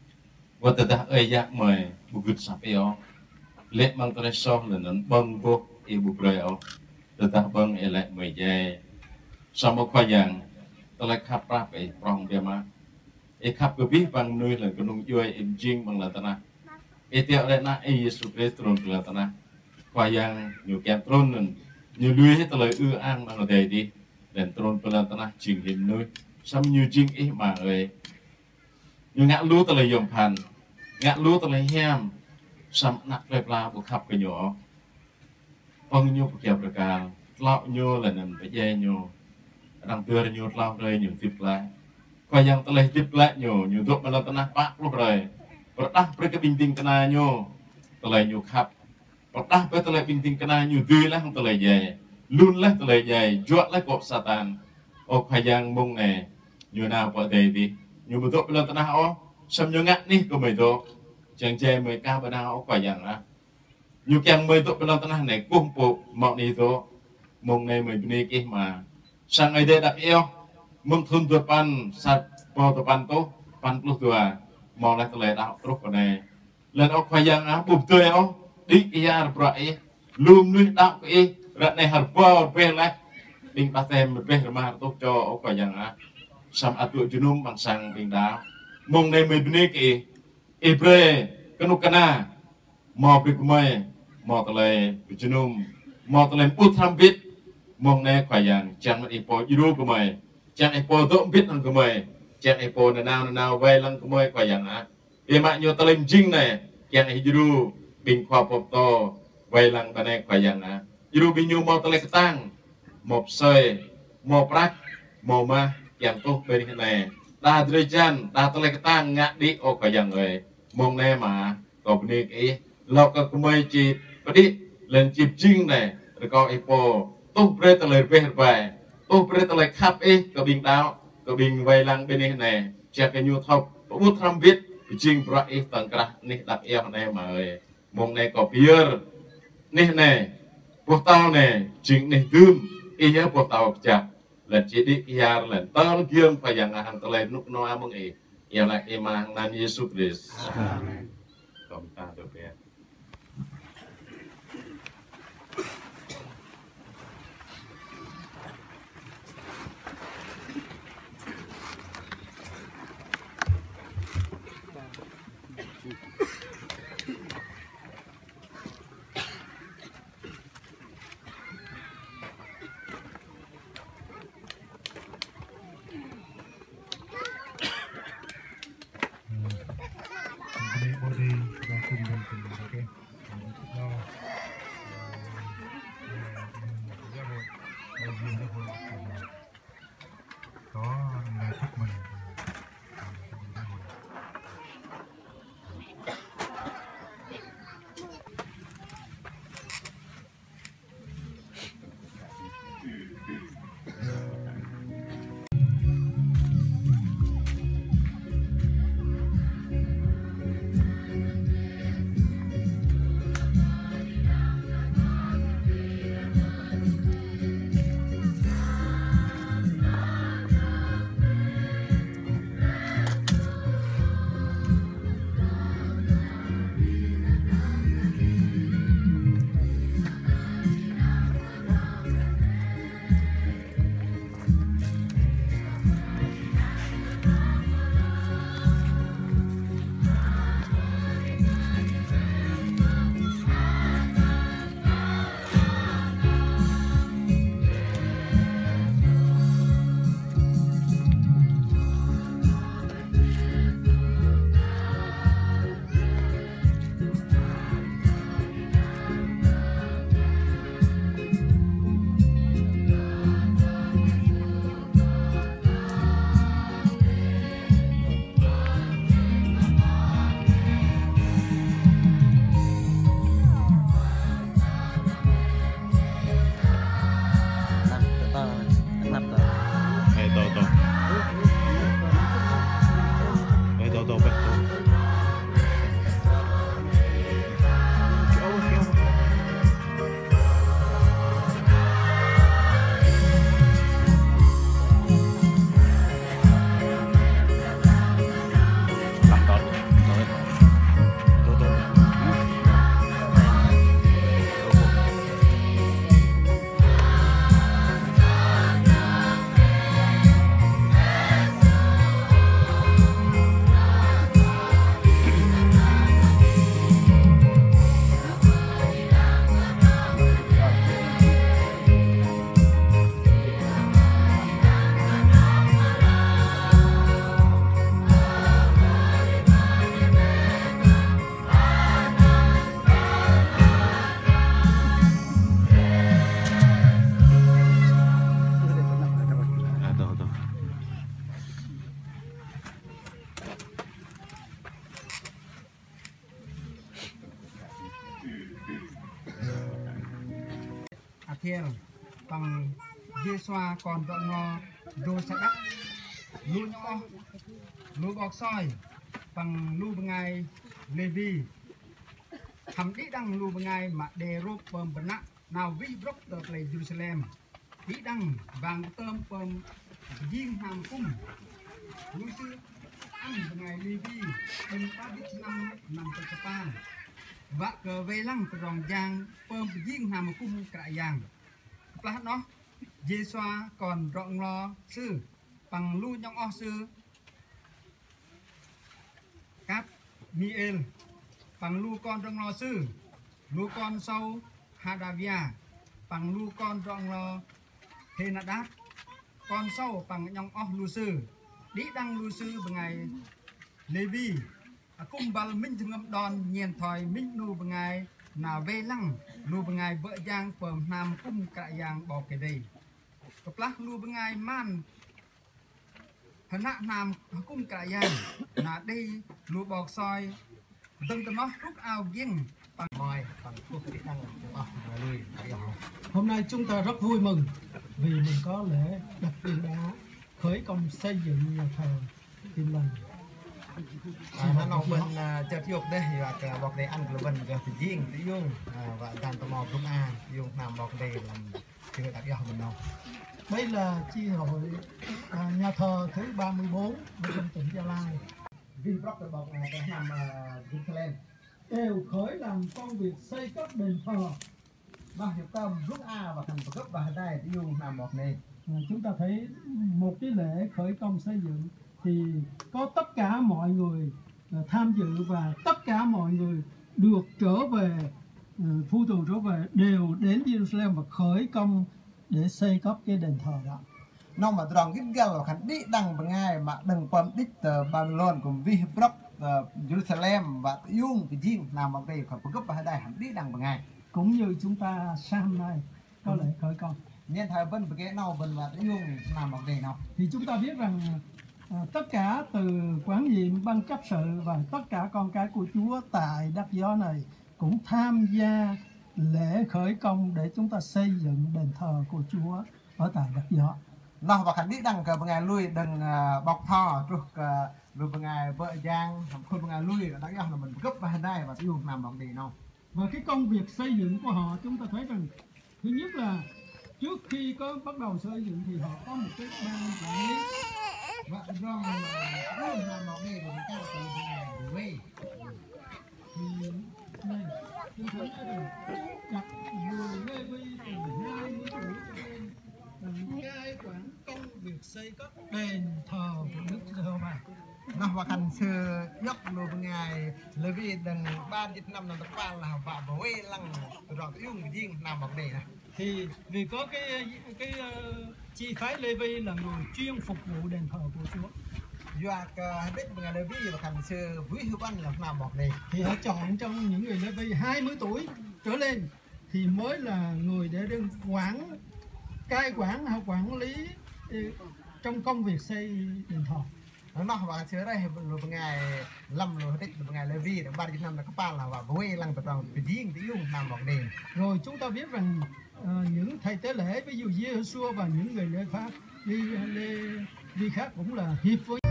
và từ ta ơi giác mời bục gật sập eo lệ mang tới so là nó băng vô y bục rơi eo từ ta băng e lại mời dây sau một khoa giang ta lại khắp ráp ấy prong bia mà e khắp cơ biết bằng nuôi là cái nông vui em jing bằng là ta na e tiệu lại na e Yesu Christ tron là ta na khoa giang nhiều kèm tron nên nhiều nuôi hết ta lời ưa ăn bằng là đề đi dan tron là ta na chỉnh hình nuôi xong nhiều jing ấy mà ơi nhiều ngã lúa ta lời dòng phàn ngã lúa ta lời hem xong nặng lẹp la buộc khắp cái nhỏ phong nhiêu buộc kẹp được cả lọ nhiêu là nằm phải dây nhiêu đang tưa là nhiêu lao đây nhiều tiếp lại qua yang ta lời tiếp lại nhiều thuốc mà là ta nát bạc lúc rồi và đáp với cái bình tinh cái này nhiêu ta lời nhiều khắp và đáp với ta lời bình tinh cái này nhiều tươi lại không ta lời dày luôn lại ta lời dày chuột lại cột Satan ô qua yang mông này nhiều nào vợ đề đi nhiều một thuốc là ta nào xong nhiều ngắt đi của mày thuốc chẳng chê mày cao bên nào quả dạng á nhiều càng mày thuốc bên nào ta này cung phụ mọi đi thuốc mông này mày bên kia mà sang ngày đây đặt eo mông thun tuột pan sạt bò tuột pan tốt pan plus tuột mong lại ta lại đạo tốt cái này lần ông quả dạng á bùm tươi ông đi kia rồi luôn nuôi đạo cái rận này hạt bò về lại bình bát tem một bên mà tốt cho ông quả dạng á sam atu junum bang sang bing da mong ne me bne ki ibre kanukana mo bi kumai mo tale junum mo tale put tham bit mong ne khwa yang chang ma ipo jiru kumai chang ipo do bit an kumai chang ipo na nào vai lang kumai khwa yang a e ma nyo tale jing ne chang jiru bing khwa pop to vai lang ta ne khwa yang a jiru bi nyu mo tale katang mop soi mo prak mo ma yang tốt bên cái này đa thời gian đa tới cái tang ngã đi ô cả dạng người mong này mà còn bên cái lọc cái mây chi đi lên chìm chinh này rồi có ipo tốt bê tới lời về về tốt bê tới lời khắp ấy có bình đáo có bình vây lăng bên này này che cái nhu thọc bút tham viết chinh bạc ấy tầng cả này đặt eo này mà mong này có bia này buộc tao này chỉnh này gươm ý nhớ buộc tao chặt lần chỉ đi kia lần tao kiêng phải dạng hàng tao lên lúc nó mong ấy ialah iman nan Yesus Kristus. Còn ta được biết. Thiel bằng dê xoa còn vợ ngò đô sẽ đắc lu nhỏ lu bọc soi bằng lu bằng ngày Levi thầm đi đăng lu bằng ngày mà đề rốt bơm bẩn nặng nào vi brok tờ plei Jerusalem đi đăng vàng tôm bơm diên hàm cung lu sư ăn bằng ngày Levi bên ta biết năm nằm tại Japan và cờ về lăng từ ròng giang bơm diên hàm cung cả giang là nó dê xoa còn rộng lo sư bằng lu nhong o sư cáp miel bằng lu con rộng lo sư lu con sâu hadavia bằng lu con rộng lo henadat con sâu bằng nhong o lu sư đi đăng lu sư bằng ngày Levi cung bal minh thường âm đòn nhiên thòi minh lu bằng ngày nào về lăng lu bằng ngày vợ giang phường nam cung cả giang bỏ cái đây cặp lắc lu bằng ngày man hận hạ nam cung cả giang là đây lu bọc soi từng tầm nó rút ao giang bằng mồi bằng thuốc kỹ năng lùi Hôm nay chúng ta rất vui mừng vì mình có lễ đặt viên đá khởi công xây dựng nhà thờ Tin Lành. nó nọc bên chợ thiộc đây và bọc đây ăn cái bên cái riêng tí dương và đàn tò mò công an dùng làm bọc đây làm cái người đặc biệt mình đâu. Đây là chi hội nhà thờ thứ 34 bên tỉnh Gia Lai. vì bóc từ bọc này cái nằm Jerusalem đều khởi làm công việc xây cất đền thờ. bao nhiêu tâm lúc A và thành cấp và đây đi dùng nằm bọc này. Chúng ta thấy một cái lễ khởi công xây dựng thì có tất cả mọi người tham dự và tất cả mọi người được trở về, phu tù trở về đều đến Jerusalem và khởi công để xây cất cái đền thờ đó. Nó mà tròn cái gal là khánh đi đằng bằng ngày mà đừng quan đích Babylon cùng vi bóc Jerusalem và dùng cái gì nằm bọc đây còn cấp và đây hẳn đi đằng bằng ngày. Cũng như chúng ta sang nay có lễ khởi công. Nên thời bên cái nào bên và dùng nằm bọc đây nào. Thì chúng ta biết rằng tất cả từ quản nhiệm ban chấp sự và tất cả con cái của Chúa tại đất gió này cũng tham gia lễ khởi công để chúng ta xây dựng đền thờ của Chúa ở tại đất gió. Nó và khánh đi đằng cờ bằng ngày lui đừng bọc thò rồi bằng ngày vợ giang không bằng ngày lui đã là mình cấp và đây và dùng nằm bọc đây nào. Và cái công việc xây dựng của họ chúng ta thấy rằng thứ nhất là trước khi có bắt đầu xây dựng thì họ có một cái ban quản lý Và do mà nằm bọc đây của mình cao từ ngày của quê. thì này chúng ta thấy rằng đặt người Lê Vi từ 20 tuổi trở lên làm cai quản công việc xây cất đền thờ của Đức Giê-hô-va. Nó và khánh sư dốc lùi bằng ngày lấy vì đừng 3 năm năm tập quan là vào quê lăng rồi dùng cái riêng nằm bọc đây này. Thì vì có cái chi phái Lê Vi là người chuyên phục vụ đền thờ của Chúa, Do đích bằng ngày lấy vì và khánh sư quý hữu anh là nằm bọc đây. thì họ chọn trong những người Lê Vi 20 tuổi trở lên thì mới là người để đương cai quản hoặc quản lý trong công việc xây đền thờ. Nó và xưa đây lùi bằng ngày lâm lùi đích bằng ngày lấy vì 3 năm là cấp là vào quê lăng tập đoàn cái riêng cái dùng nằm bọc đây. Rồi chúng ta biết rằng những thầy tế lễ ví dụ Giê-hô-xua và những người Lê Pháp Lê Vi khác cũng là hiệp với.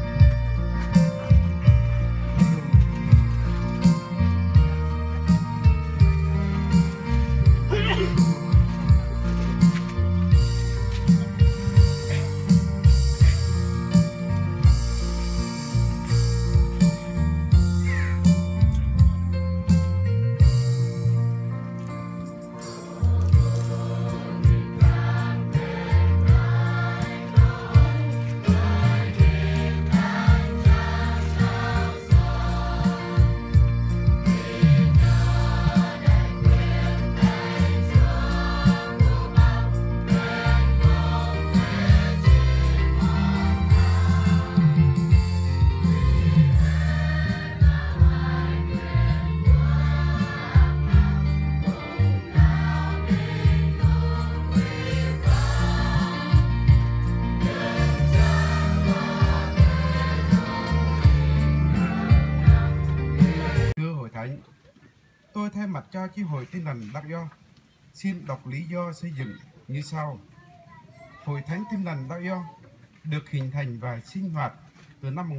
Tôi thay mặt cho chi hội Tin lành Đắc Do xin đọc lý do xây dựng như sau. Hội Thánh Tin lành Đắc Do được hình thành và sinh hoạt từ năm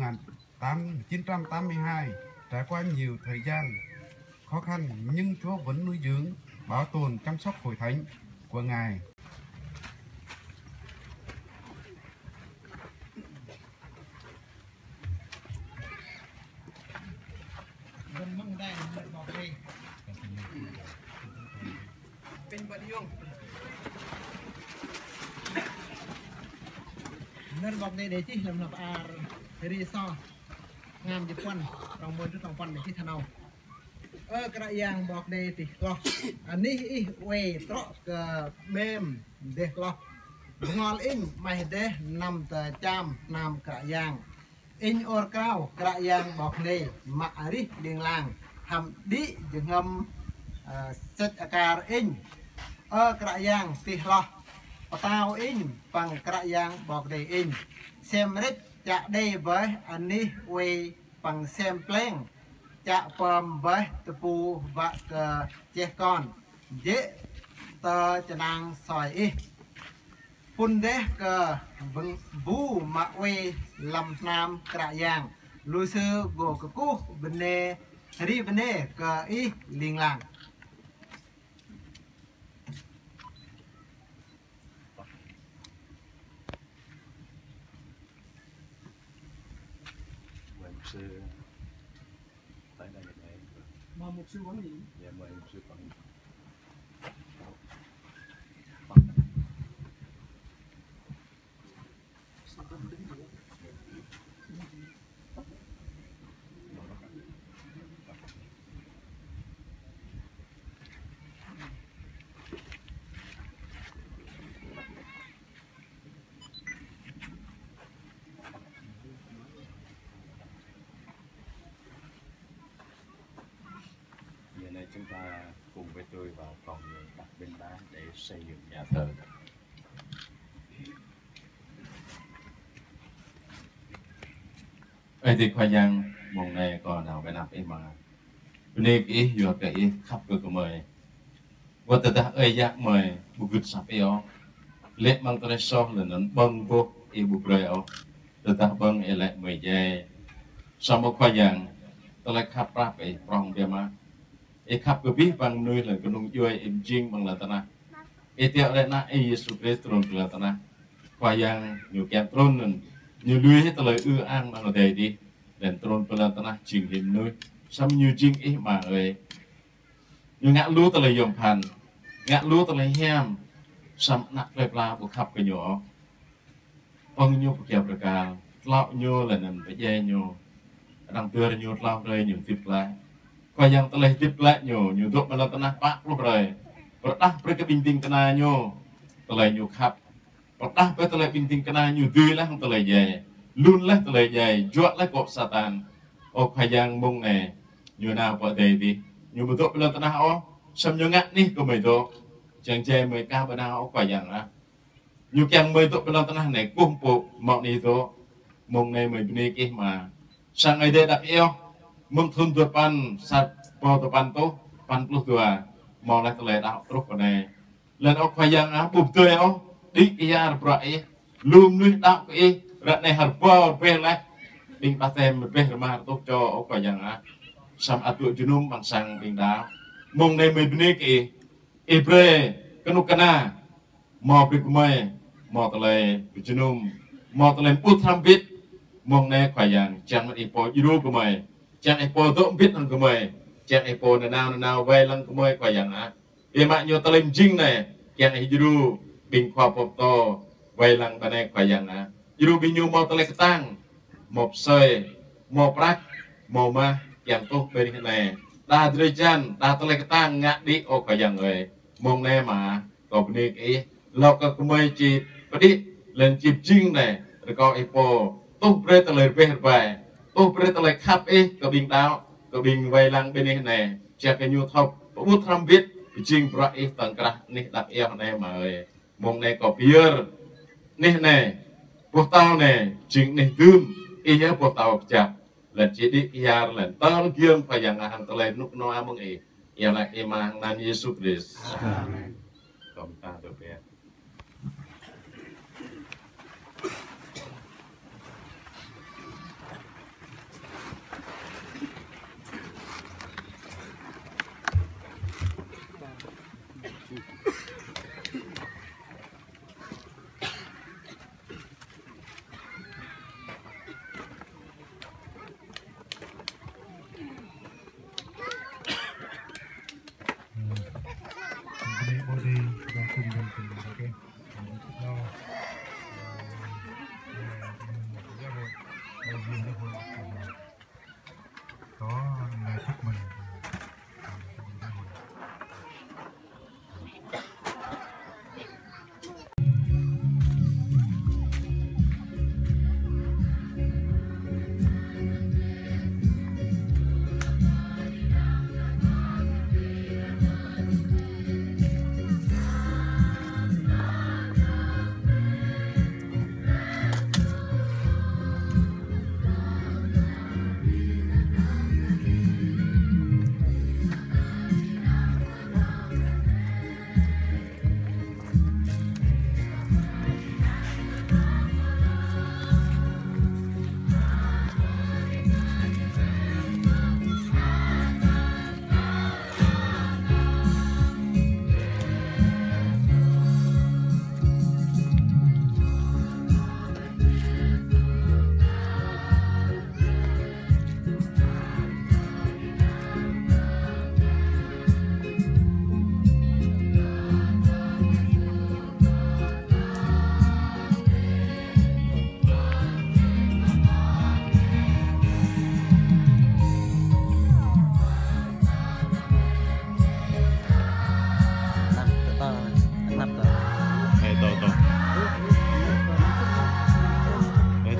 1982, trải qua nhiều thời gian khó khăn nhưng Chúa vẫn nuôi dưỡng, bảo tồn, chăm sóc hội thánh của Ngài. Bên mông đây mình bọc đây. Bên bận dùng. Nên bọc đây để chi làm lập ri so ngam dịp quân trong môn trước trong quân để chi thằng nào. Cái đại giang bọc đây thì lo. Anh đi quay trọ bêm để lo. Ngon in mày để nằm tờ cham nằm cả giang. In or cao cả giang bọc đây mà đi đường làng hầm đi dừng ngâm set akar in cả giang thì lo. Tao in bằng cả giang bọc đây in xem rít chạ đây với anh đi quay bằng xem plan chạ pầm với tờ pu và che con dễ tờ cho nàng sỏi y pun đế cờ vững vũ mà quay làm nam cả giang lưu sư gồ cơ cú bên nê ri bên nê cờ y liền làng. sư là như thế. Mà một sư quán gì? Dạ mời một sư còn giờ này chúng ta cùng với tôi vào phòng đặt bên đá để xây dựng nhà thờ. Ê thì khoai giang mong này còn nào bên nắp em mà bên ý vừa cái ý khắp cơ của mời và từ ta ơi giác mời bục gứt sập eo lệ mang tới so là nó băng vô ý bục rơi eo từ ta băng e lại mời dây sau một khoai giang tôi lại khắp ráp ấy prong bia mà ý khắp cơ biết bằng nuôi là cái nông chuối em chinh bằng là ta na ý tiệu lại na ý Giêsu Christ trôn là ta na khoai giang nhiều kèm trôn nên nhiều lưới hết lời ưa ăn bằng là đề đi dan trôn là ta na chỉnh hình nuôi xong nhiều chinh ý mà ơi nhiều ngã lúa ta lời dòng phàn ngã lúa ta lấy hem xong nặng về pla của khắp cái nhỏ phong nhiêu của kẹp được cả lọ nhiêu là nằm phải dây nhiêu đang tưa nhiêu lọ rồi nhiều tiếp lại coi yang ta lấy tiếp lại nhiều thuốc mà là ta nát bạc lúc rồi và đáp với cái bình tinh ta na nhiêu ta lấy nhiều khắp và đáp với ta lấy bình tinh ta na nhiều tươi lắm ta lấy dày luôn lắm ta lấy dày chuột lấy cột Satan ô coi yang mông này nhiều nào có thể đi nhiều một thuốc mà là ta na ó xong nhiều ngắt đi có mấy thuốc chẳng chê mới cao bên nào quả dạng á nhiều càng mới tụi bên đó này cung phụ mọi đi thôi mong này mình đi kia mà sang ngày đây đặt eo mong thun tuột pan sạt po tuột pan tốt pan plus tuột mong lại tụi đạo rút vào này lần ông quả dạng á bùm tươi ông đi kia rồi luôn nuôi đạo cái rạn này hạt po về lại đinh ba tem về mà tốt cho ông quả dạng á sam atu junum bằng sang đinh đá mong này mình đi kia Ibre kanukana mau berkumai mau terlai berjenum mau terlai putram bit mong ne khayang chang ipo iru kumai chang ipo to bit nan kumai chang ipo na vai lang kumai khayang a e ma nyo terlai jing ne chang iru bin khwa pop to vai lang bane khayang a iru bin nyu mau terlai ketang mop soi mau prak mau ma chang to bên này đa tre chan đa terlai ketang ngak di o khayang ơi mong này mà có bên cái lọc cái mây chỉ đi lên chìm chinh này rồi có ipo tốt bê tờ lời về bài tốt bê tờ lời khắp ấy có bình đáo có bình vay lăng bên này che cái nhu thọc bút tham viết chinh bra ấy tầng cả này đặt em này mà ơi mong này có bia này bộ tàu này chỉnh này tươm ý nhớ bộ tàu chặt lần chỉ đi ia lần tao kiêng phải rằng hàng tờ lời nút noa mong ấy ia lại em mang nan Giêsu Christ công ta được biết. Body và cùng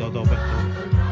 Tô bạch tô.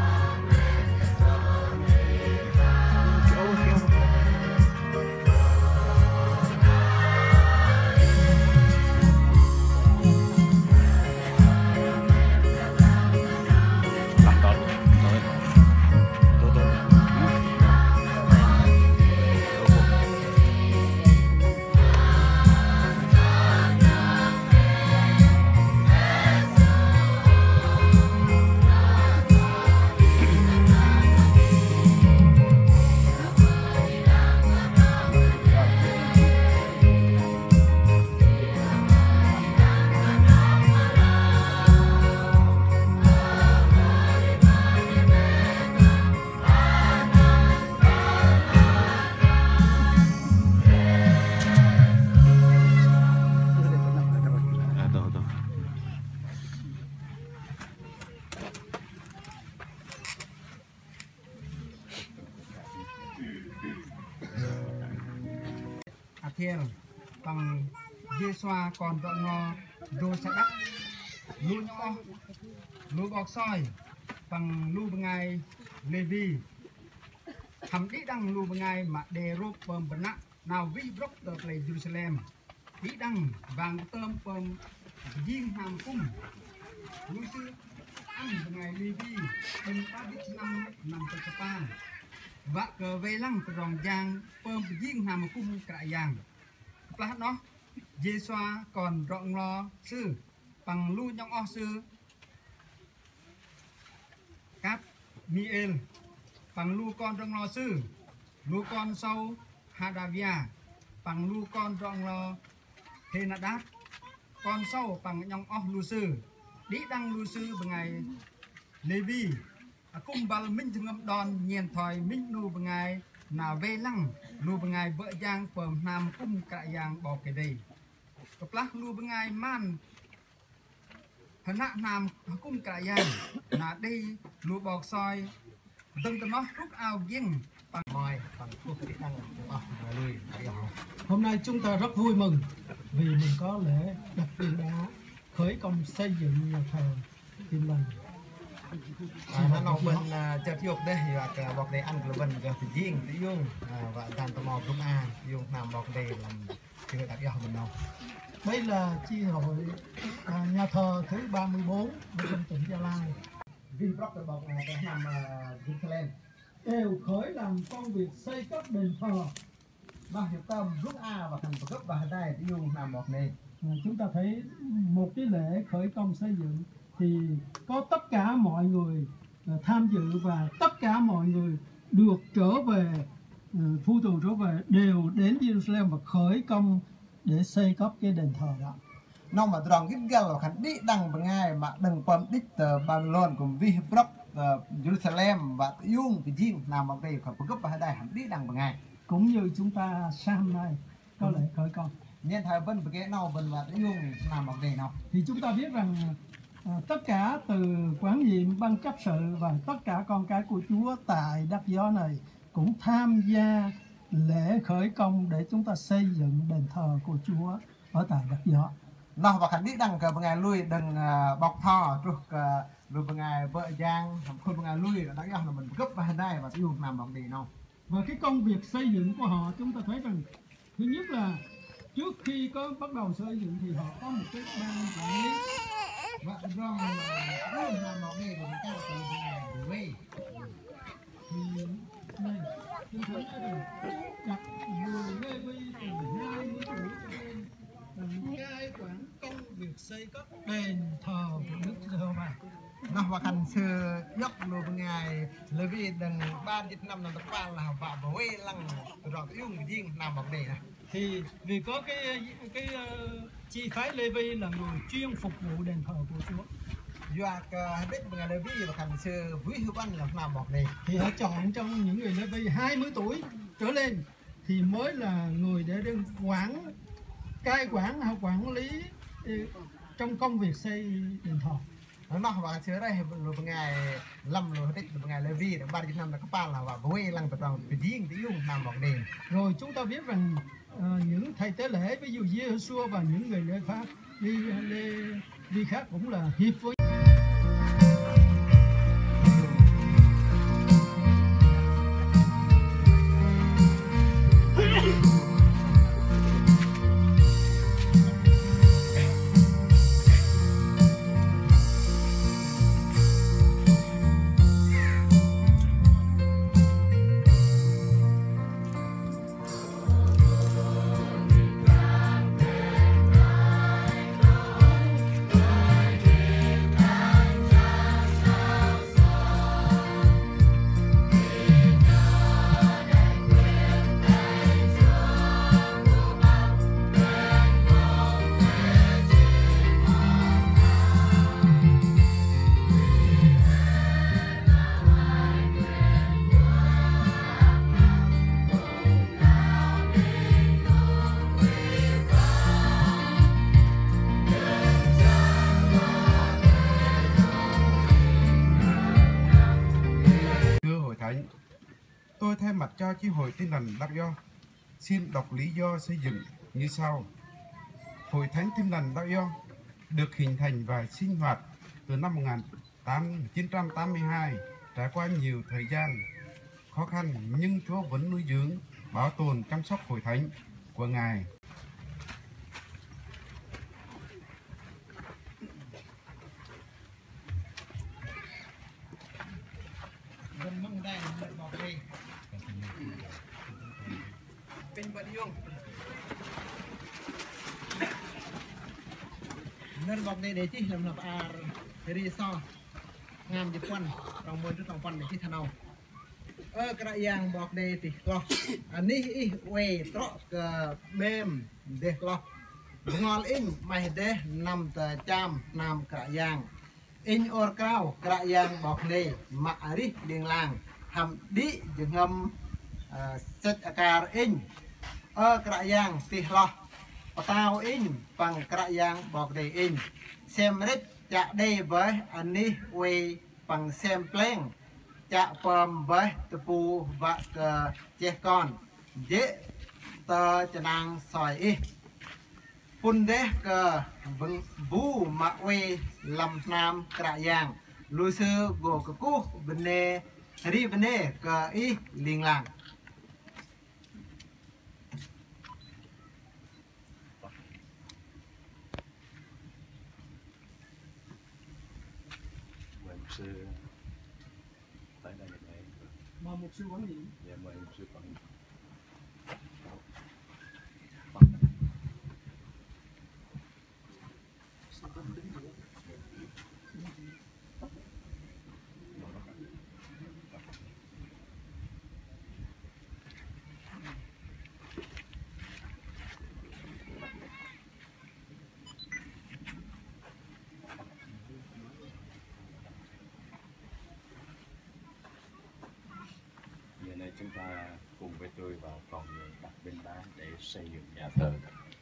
Thiel bằng dê xoa còn rộng ngò đô sa đắc lú nhỏ lú bọc soi bằng lú bằng ngày Levi hầm đi đăng lú bằng ngày mà đề rốt bơm bẩn nặng nào vi brok tờ plei Jerusalem đi đăng vàng tôm bơm diên hàm cung lú sư ăn bằng ngày Levi bên ta biết năm nằm tại Japan và cờ về lăng từ ròng giang bơm diên hàm cung cả giang là nó dê xoa còn rộng lo sư bằng lu nhong o sư cáp miel bằng lu con rộng lo sư lu con sâu Hadavia bằng lu con rộng lo Henadat con sâu bằng nhong o lu sư đi đăng lu sư bằng ngày Levi cung bal minh ngâm đòn nhiên thòi minh lu bằng ngày nào về lăng lu bằng ngày vợ giang phờm nam cung cả giang bỏ cái đây cặp lắc lu bằng ngày man hận nạ nam cung cả giang là đây lu bọc soi từng tầm nó rút ao giang bằng mồi bằng thuốc kỹ năng lùi. Hôm nay chúng ta rất vui mừng vì mình có lễ đặt viên đá khởi công xây dựng nhà thờ Tin Lành. Nó nông bên chợ thiệu đây và bọc đây ăn của bên cái riêng tự dung và đàn tò mò cũng dùng làm bọc đây làm chưa đặc biệt mình đâu. Đây là chi hội nhà thờ thứ 34 ở trong tỉnh Gia Lai. Vì bọc cái bọc này nằm Jerusalem Đều khởi làm công việc xây cất đền thờ. và hiệu tâm rút và thành gấp và đây tự dung làm bọc này. Chúng ta thấy một cái lễ khởi công xây dựng thì có tất cả mọi người tham dự và tất cả mọi người được trở về phu tù trở về đều đến Jerusalem và khởi công để xây cất cái đền thờ đó. Nó mà tròn cái gal là khánh đi đằng bằng ngày mà đừng bấm đích tờ Babylon cùng vi block Jerusalem và yung thì riêng làm bằng đây còn gấp và đây hẳn đi đằng bằng ngày Cũng như chúng ta sáng nay có lễ khởi công. nhân thời bên cái nào bên và yung làm bằng đây nào Thì chúng ta biết rằng tất cả từ quản nhiệm ban chấp sự và tất cả con cái của Chúa tại đất gió này cũng tham gia lễ khởi công để chúng ta xây dựng đền thờ của Chúa ở tại đất gió. nó và khánh đi đằng cờ bằng ngày lui đừng bọc thò trước rồi bằng ngày vợ giang không bằng ngày lui là đã là mình gấp và đây và yung làm bằng đây nào. Và cái công việc xây dựng của họ chúng ta thấy rằng thứ nhất là trước khi có bắt đầu xây dựng thì họ có một cái ban quản lý Và do là làm bằng đây của các từ ngày quê thì này chúng thấy rằng đặt người Lê Vi từ 20 tuổi cho lên cai quản công việc xây cất đền thờ của Đức Giê-hô-va. nó và khánh sư nhóc rồi bằng ngày Levi đừng ban Việt Nam là tập ban là và quê lăng rồi yung riêng làm bằng đây này. Thì vì có cái chi phái Lê Vi là người chuyên phục vụ đền thờ của Chúa, do biết bằng ngày Levi và khánh sư quý hữu văn là làm bằng đây thì họ chọn trong những người Lê Vi 20 tuổi trở lên thì mới là người để đương cai quản hay quản lý trong công việc xây đền thờ. nó và khánh sư đây rồi bằng ngày lâm rồi thích bằng ngày Levi ban Việt Nam là các ban là và quê lăng tập đoàn riêng yung làm bằng đây. Rồi chúng ta biết rằng những thầy tế lễ ví dụ Giê-hô-xua và những người lễ pháp đi khác cũng là hiệp với Tôi thay mặt cho chi hội Tin lành Đắc Do xin đọc lý do xây dựng như sau. Hội Thánh Tin lành Đắc Do được hình thành và sinh hoạt từ năm 1982, trải qua nhiều thời gian khó khăn, nhưng Chúa vẫn nuôi dưỡng, bảo tồn, chăm sóc hội thánh của Ngài. Gần mong đây đợi bọc đi. Bên bận dùng. Nên bọc đây để chi làm lập thì so ngam Nhật Quân trong môn trong quân để chi thằng nào. Cái yang bọc đây thì lo. Anh đi quay trọ cái bem để lo. Ngon in mày để nằm tờ cham nằm cái yang. In or cao cái yang bọc đây mà đi điền làng hầm đi dừng ngâm set akar in cái yang thì lo. Tao in bằng cái yang bọc đây in xem rất chạ đây với anh đi quay bằng xem plan chạ pầm với tập phù và trẻ con dễ tờ cho nàng sỏi y phun đế cờ vững vũ mà quay làm nam cái yang lưu sư gồ cái cú bên nè đi bên nè cờ y liền làng. Sư tới đây được đấy. Mà một sư quán gì? Dạ mời một sư còn. Chúng ta cùng với tôi vào phòng đặt bên đá để xây dựng nhà thờ.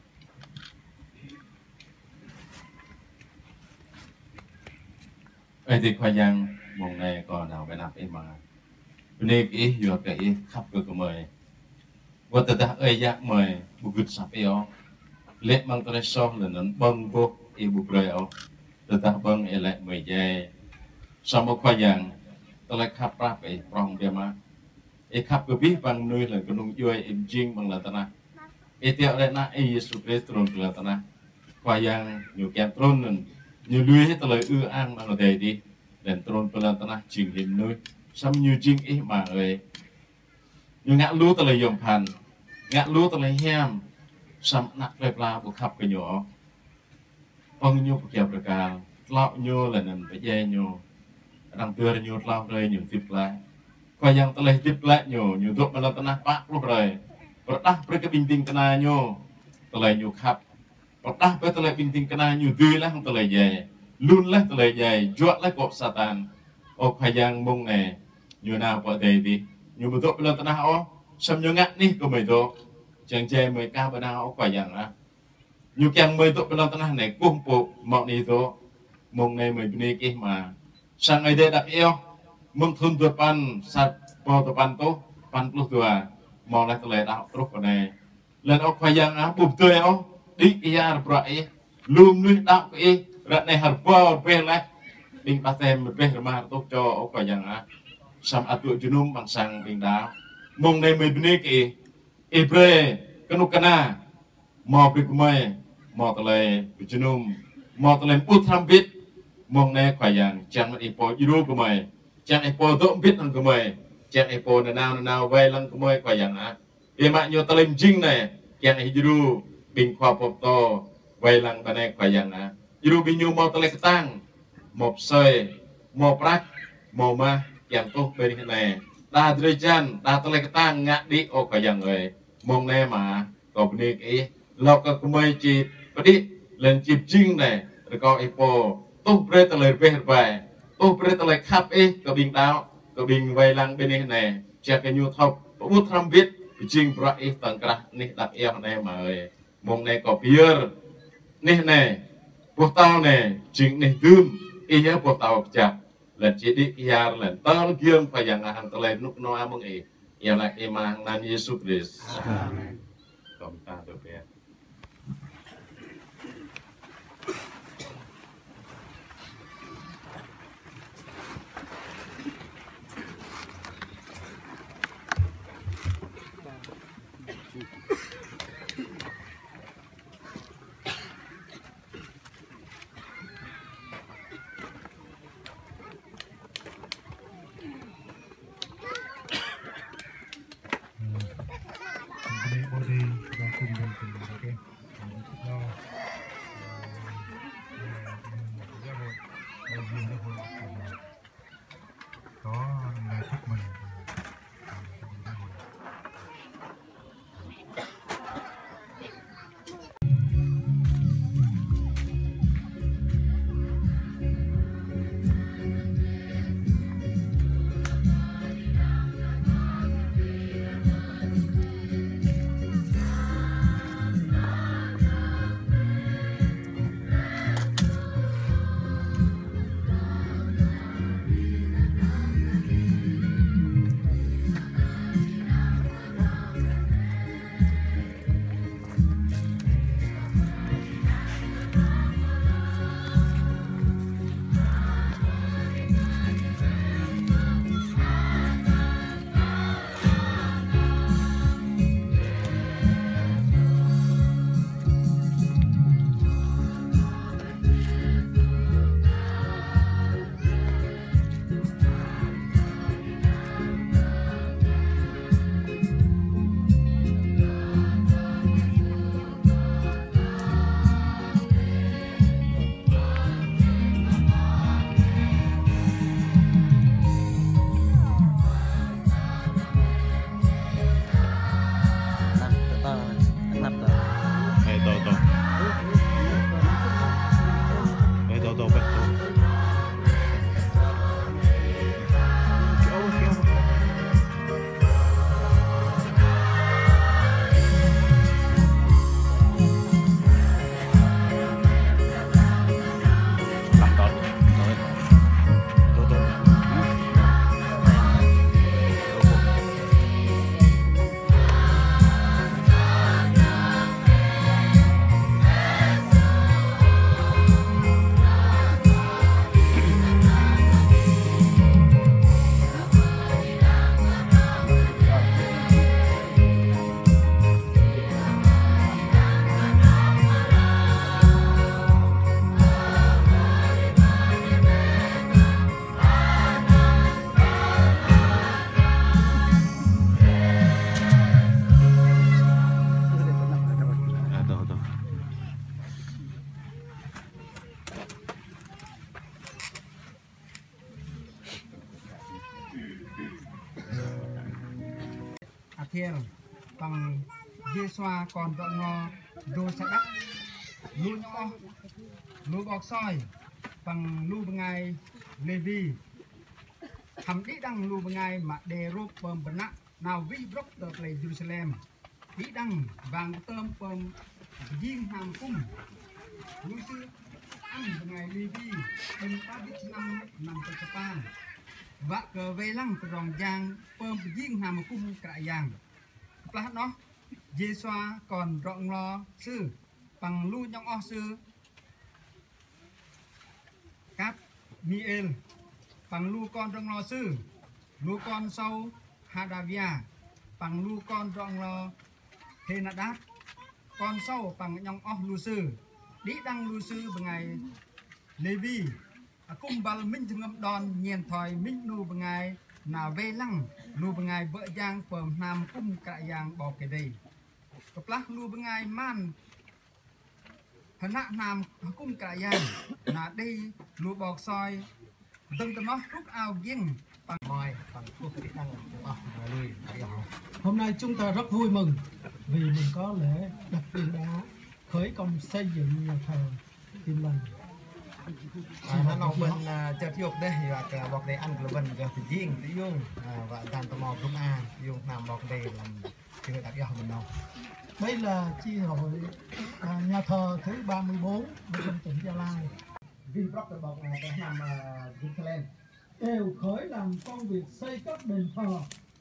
Ấy thì khoa giang mong này còn nào bên nạp em mà bên ý vừa cái khắp cơ của mời và từ ta ấy giác mời bu gud sắp eo lệ mang tới so là nó băng vô e bu breo từ ta băng e lại mời dây sau một khoa giang tôi lại khắp rap ấy prong dia mà e khắp cơ biết bằng nuôi là cái nung vui em jing bằng là ta na e tiệu lại na e Yesu Christ tron là ta na khoa giang nhiều kèm tron nên nhiều nuôi hết tôi lại ưa ăn bằng là đề đi dan tron là ta na chỉnh hình nuôi xăm nhiều jing ấy mà ơi nhiều ngã lúa tôi lại dùng盘 ngã lúa tôi lại hem xăm nặng về pla của khắp cái nhỏ ông nhu của kẹp được cả lọ nhu là nằm phải dây nhu đang tưa là nhu lao rơi nhiều tiếp lại coi yang tôi lại tiếp lại nhu thuốc mà là tôi nát bạc lúc rồi và đáp với cái bình tinh cái này nhu tôi lại nhu khắp và đáp với tôi lại bình tinh cái này nhu tươi lại không tôi lại dày luôn lại tôi lại dày chuột lại cọp Satan ô coi yang mông này nhu nào có thể đi nhu một thuốc là tôi nát ó xăm nhu ngắt đi có mấy thuốc chẳng chơi mấy cao bên nào quả dạng á nhiều càng mấy tụi bên đó này cung phụ mọi đi thôi mong này mấy bên kia mà sang ngày đây đặt eo mong thun tụi pan sát bao tụi pan tốt pan plus tụi mong lại tụi lại đạo tốt cái này lần ông quả dạng á bùm tươi ông đi kia rồi luôn nuôi đạo cái lần này hạt bao về lại đinh ba tem một bên mà tốt cho ông quả dạng á sam atu junum bằng sang đinh đá mong này mấy bên kia Ibre kanukana mau pergi kumai mau terlai berjenum mau terlai putrambit mong ne kayang jangan ipo juru kumai jangan ipo dompit nang kumai jangan ipo nanau way lang kumai kayang ah emak nyo terlai jing ne jangan juru bin kwa popto way lang bane kayang ah juru binyu mau terlai ketang mau soi mau prak mau ma yang tuh beri này ta derjan ta terlai ketang ngak di oh kayang ơi mong này mà có bên cái lọc cái kumai chi đi lên chip chinh này rồi có ipo tốt bê tờ lời về về tốt bê tờ lời khắp ấy có bình đáo có bình vay lăng bên này che cái nhu thọc có bút tham viết chinh bra ấy tầng cả này đặt eo này mà ơi mong này có pier này buộc tao này chinh này tươm ý nhớ buộc tao chặt lần chỉ đi kia lần tao kiêng phải dạng hàng tờ lời lúc nó mong ấy ialah iman nan Yesus Kristus. Kom ta tu pe. Thiel bằng dê xoa còn rộng ngò đô sa đắc lu nhỏ lu bọc soi bằng lu bằng ngày Levi thầm đi đăng lu bằng ngày mà đề rô bơm bẩn nặng nào vi brok tờ plei Jerusalem đi đăng vàng tôm bơm diên hàm cung lu sư ăn bằng ngày Levi bên ta biết năm nằm tại Japan vạ cờ về lăng từ ròng giang bơm diên hàm cung cả giang là nó dê xoa còn rộng lo sư bằng lu nhong o sư cáp miel bằng lu con rộng lo sư lu con sâu Hadavia bằng lu con rộng lo Henadat con sâu bằng nhong o lu sư đi đăng lu sư bằng ngày Levi cung bal minh ngâm đòn nhiên thòi minh lu bằng ngày nào về lăng lu bằng ngày vợ giang phường nam cung cả giang bỏ cái đây cặp lắc lu bằng ngày man hận hạ nam cung cả giang là đây lu bọc soi từng tấm nó rút ao giang bằng Mời bằng thuốc kỹ năng lùi Hôm nay chúng ta rất vui mừng vì mình có lễ đặt viên đá khởi công xây dựng nhà thờ Tin Lành. nó nấu bên chợ thiệu đây và bọc đây ăn của bên giờ thì riêng tí dung và tàn tò mò cũng dùng làm bọc đây làm chưa đặc biệt mình đâu. Đây là chi hội nhà thờ thứ 34 trong tỉnh Gia Lai. Vinbrock được bọc này nằm Jerusalem Đều khởi làm công việc xây cất đền thờ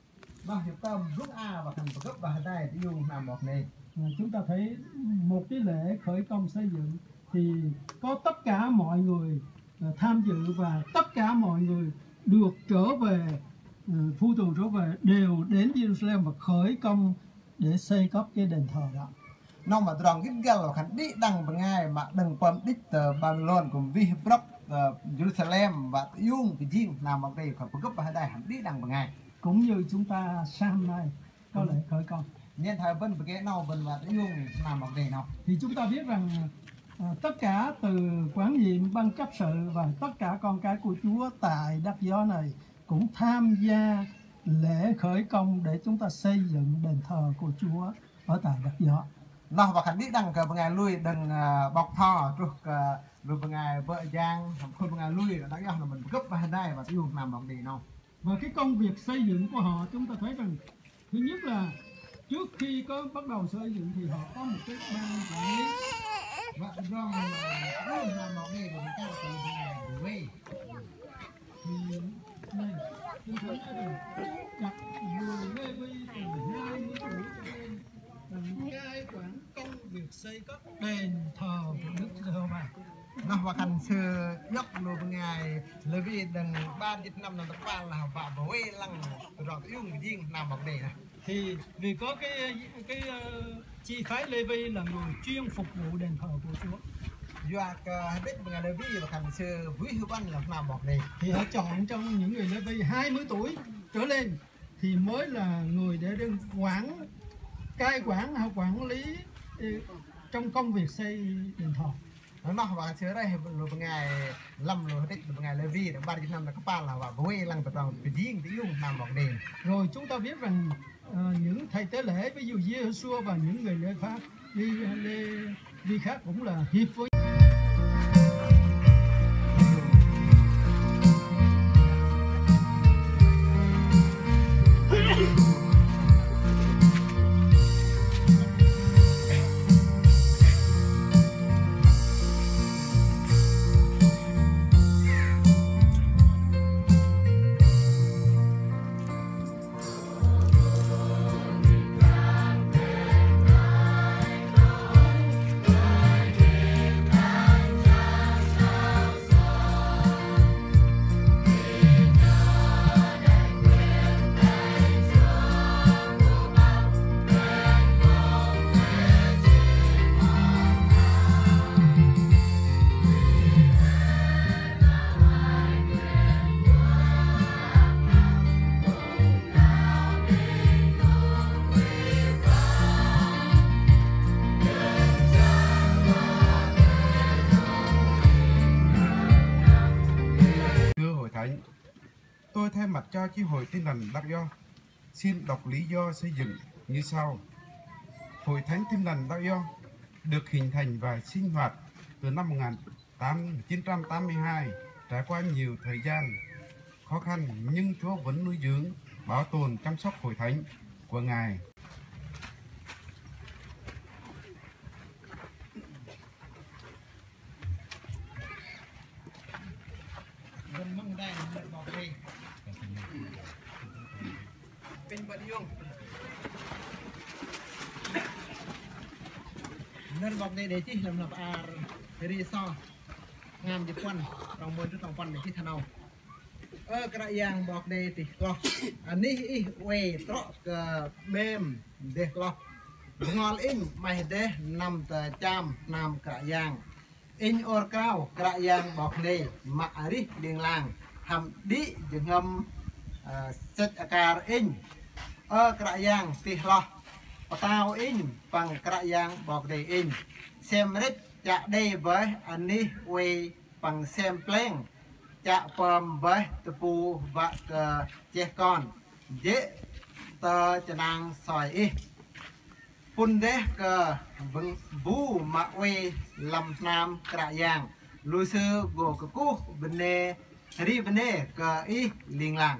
Vâng, chúng ta rút A và thành cấp và đây thì dùng làm một này. Chúng ta thấy một cái lễ khởi công xây dựng thì có tất cả mọi người tham dự và tất cả mọi người được trở về, phu tù trở về đều đến Jerusalem và khởi công để xây cất cái đền thờ đó. Nó mà tròn cái gal là khánh đi đằng bằng ngày mà đừng quan đích Babylon cùng vi block Jerusalem và dùng cái gì làm một đây còn cấp và đây hẳn đi đằng bằng ngày. Cũng như chúng ta sáng nay có lễ khởi công. Nhân thời vân cái nào vân và dùng làm một đây nào. Thì chúng ta biết rằng tất cả từ quản nhiệm ban chấp sự và tất cả con cái của Chúa tại đất gió này cũng tham gia lễ khởi công để chúng ta xây dựng đền thờ của Chúa ở tại đất gió. Nó và khánh đi đằng cờ bằng ngày lui đừng bọc thò rồi bằng ngày vợ giang không bằng ngày lui đã là mình cấp và đây và dùng làm một đây nào. Và cái công việc xây dựng của họ chúng ta thấy rằng thứ nhất là trước khi có bắt đầu xây dựng thì họ có một cái ban quản lý Và rồi luôn làm một đây của mình ta từ ngày quê. thì này chúng thấy rằng đặt người Lê Vi từ 20 tuổi trở lên bằng cai quản công việc xây cất đền thờ của Đức Giê-hô-va. Nó và khánh sư dốc luôn bằng ngày lấy vì đừng ban dịch năm năm ba là và quê lăng rồi dùng cái gì làm một đây này. Thì vì có cái chi phái Lê Vi là người chuyên phục vụ đền thờ của Chúa Doa biết bằng ngày lấy vì và khánh sư quý hữu văn là làm một đây. thì họ chọn trong những người Lê Vi 20 tuổi trở lên thì mới là người để đương cai quản hay quản lý trong công việc xây đền thờ. Nó và xưa đây luôn bằng ngày lâm luôn hết bằng ngày lấy vì đã ban dịch năm là các ba là và quê lăng tập đoàn cái gì cái dùng làm một đây. Rồi chúng ta biết rằng những thầy tế lễ ví dụ Giê-hô-xua và những người Lê Pháp Lê Vi khác cũng là hiệp với Tôi thay mặt cho chi hội Tin lành Đắc Do xin đọc lý do xây dựng như sau. Hội Thánh Tin lành Đắc Do được hình thành và sinh hoạt từ năm 1982, trải qua nhiều thời gian khó khăn nhưng Chúa vẫn nuôi dưỡng, bảo tồn, chăm sóc hội thánh của Ngài. Dân mong đây là một đây. Bên bận dùng nên bọc đây để chứ làm resort ngam Nhật Quân trong môn trong quân để chứ thằng nào cái đại giang bọc đây thì lo anh ấy quay trọ mềm để lo ngon in mày để nằm tờ cham nằm cả giang in or cao cả giang bọc đây mặc đi đường làng hầm đi dừng ngâm set akar in cả giang thì lo tao in bằng cả giang bọc đây in xem rít chạ đây với anh ấy quay bằng xem plan chạ pom với tập pu và che con dễ tờ cho nàng sỏi y pun đế cờ vững vũ mà quay làm nam cả giang lùi sư gồ cơ cú bên nè ri bên nè cờ y liền làng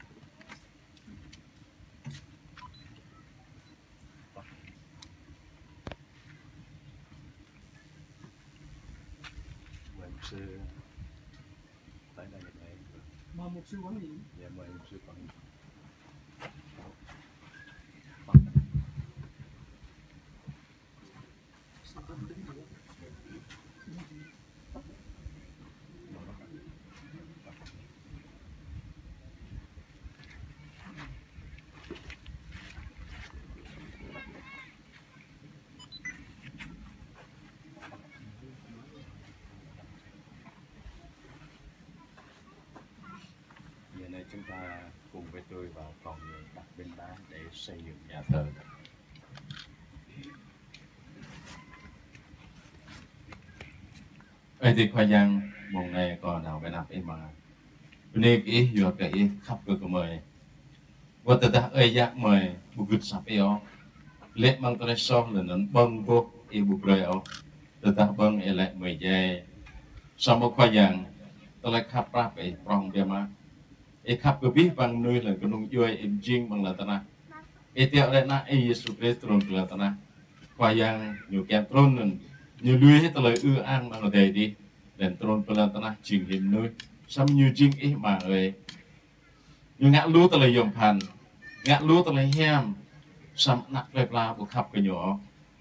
mục sư tới đây này mà một sư quản lý. dạ mời mục sư còn chúng ta cùng với tôi vào phòng đặt bên đá để xây dựng nhà thờ. Ấy thì khoa giang mong này còn nào bên nạp em mà nên ý vừa cái khắp cơ của mời và từ đó ấy giác mời bục gật sập eo lệ mang tới so là nó băng vô ý bục rơi eo từ đó băng ấy lại mời dây sau một khoa giang tôi lại khắp ráp ấy prong bia mà ấy khắp cơ biết bằng nuôi là cái nông vui em riêng bằng là ta na ấy theo đây na ấy Jesus Christ trôn là ta na khoa giang nhiều kèm trôn nên nhiều lưới hết lời ưa ăn mà nó đầy đi dan trôn là ta na chỉnh hình nuôi xong nhiều riêng ấy mà ơi nhiều ngã lúa ta lời dòng phàn ngã lúa ta lời hem xong nặng về la của khắp cái nhỏ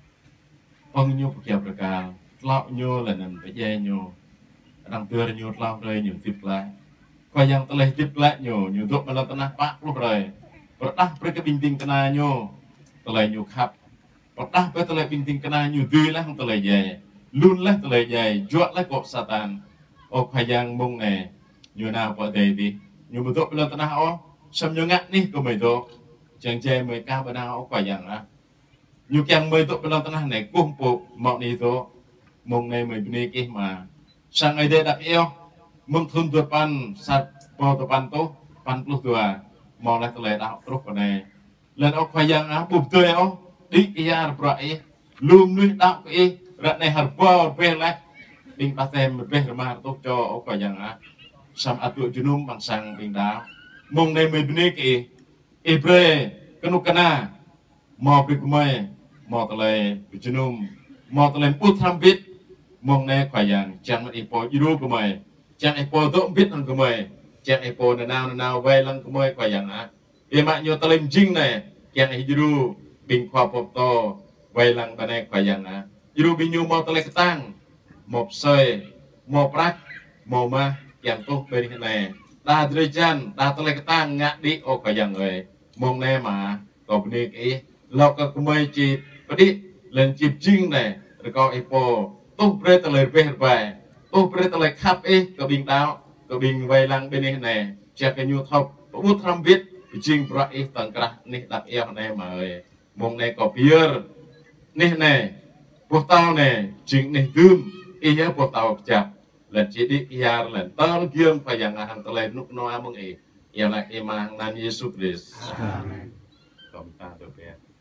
phong nhiêu kẹp được cả lọ nhiêu là nằm phải dây nhiêu đang tưa nhiêu lao rơi nhiều tiếp lại coi yang ta lời tiếp lại nhiều thuốc mà là ta na bạc lúc rồi và đáp với cái bình tinh cái nhiêu ta lời nhiều khắp và đáp với ta lời bình tinh cái nhiều tươi lại không ta lời dày luôn lại ta lời dày chuột lại cột Satan ô coi yang mông này nhiều nào có thể đi nhiều một thuốc là ta na ó xong nhiều ngắt đi có mấy thuốc chẳng chơi mấy cao bên nào cóយ៉ាងá nhiều càng mấy thuốc bên nào ta na này cung phụ mọi đi thuốc mông này mấy bên kia mà sang ngày đây đặt eo mông thun tuột pan sạt po tuột pan to pan plus tua mong lại ta lại đạo trúc vào này lần ông cóយ៉ាងá bùm tươi ông đi kia rồi luôn nuôi đạo cái rạn này hạt po về lại đinh ba tem một bên mà tốt cho ông cóយ៉ាងá sam atu junum bằng sang bình đáo mong này mấy bên kia Ibre kanukana mau prikumai mau talai junum mau talai putram bit mong này phảiយ៉ាងchẳng ipo iru kumai chẳng ipo to bit ăn kumai chẳng ipo nào về lăng kumai phảiយ៉ាងá em ạ nhiều talai jing này chẳng iru bình khoa pop to về lăng bên này phảiយ៉ាងá iru bình nhiều mau talai tang một sơi một prak một ma chẳng tốt bên này đa thời gian đa talai tang ngã đi ô phảiយ៉ាងngười mong này mà có bên cái lọc cái kumai chỉ đi lên chip jing này rồi có ipo tốt bê tờ lời về về tốt bê tờ lời khắp ấy có bình đáo có bình về lăng bên này chắc cái nhu thọc có bút tham biết jing bra ấy tầng cả này đặt eo này mà mong này có beer này buộc tao này chính này dùm ý nhớ buộc tao chặt lần chỉ đi ia lần tao kiêng phảiយ៉ាងhàng tờ lời nút noa mong ấy eo lại em mang nan Jesus Christ còn ta được biết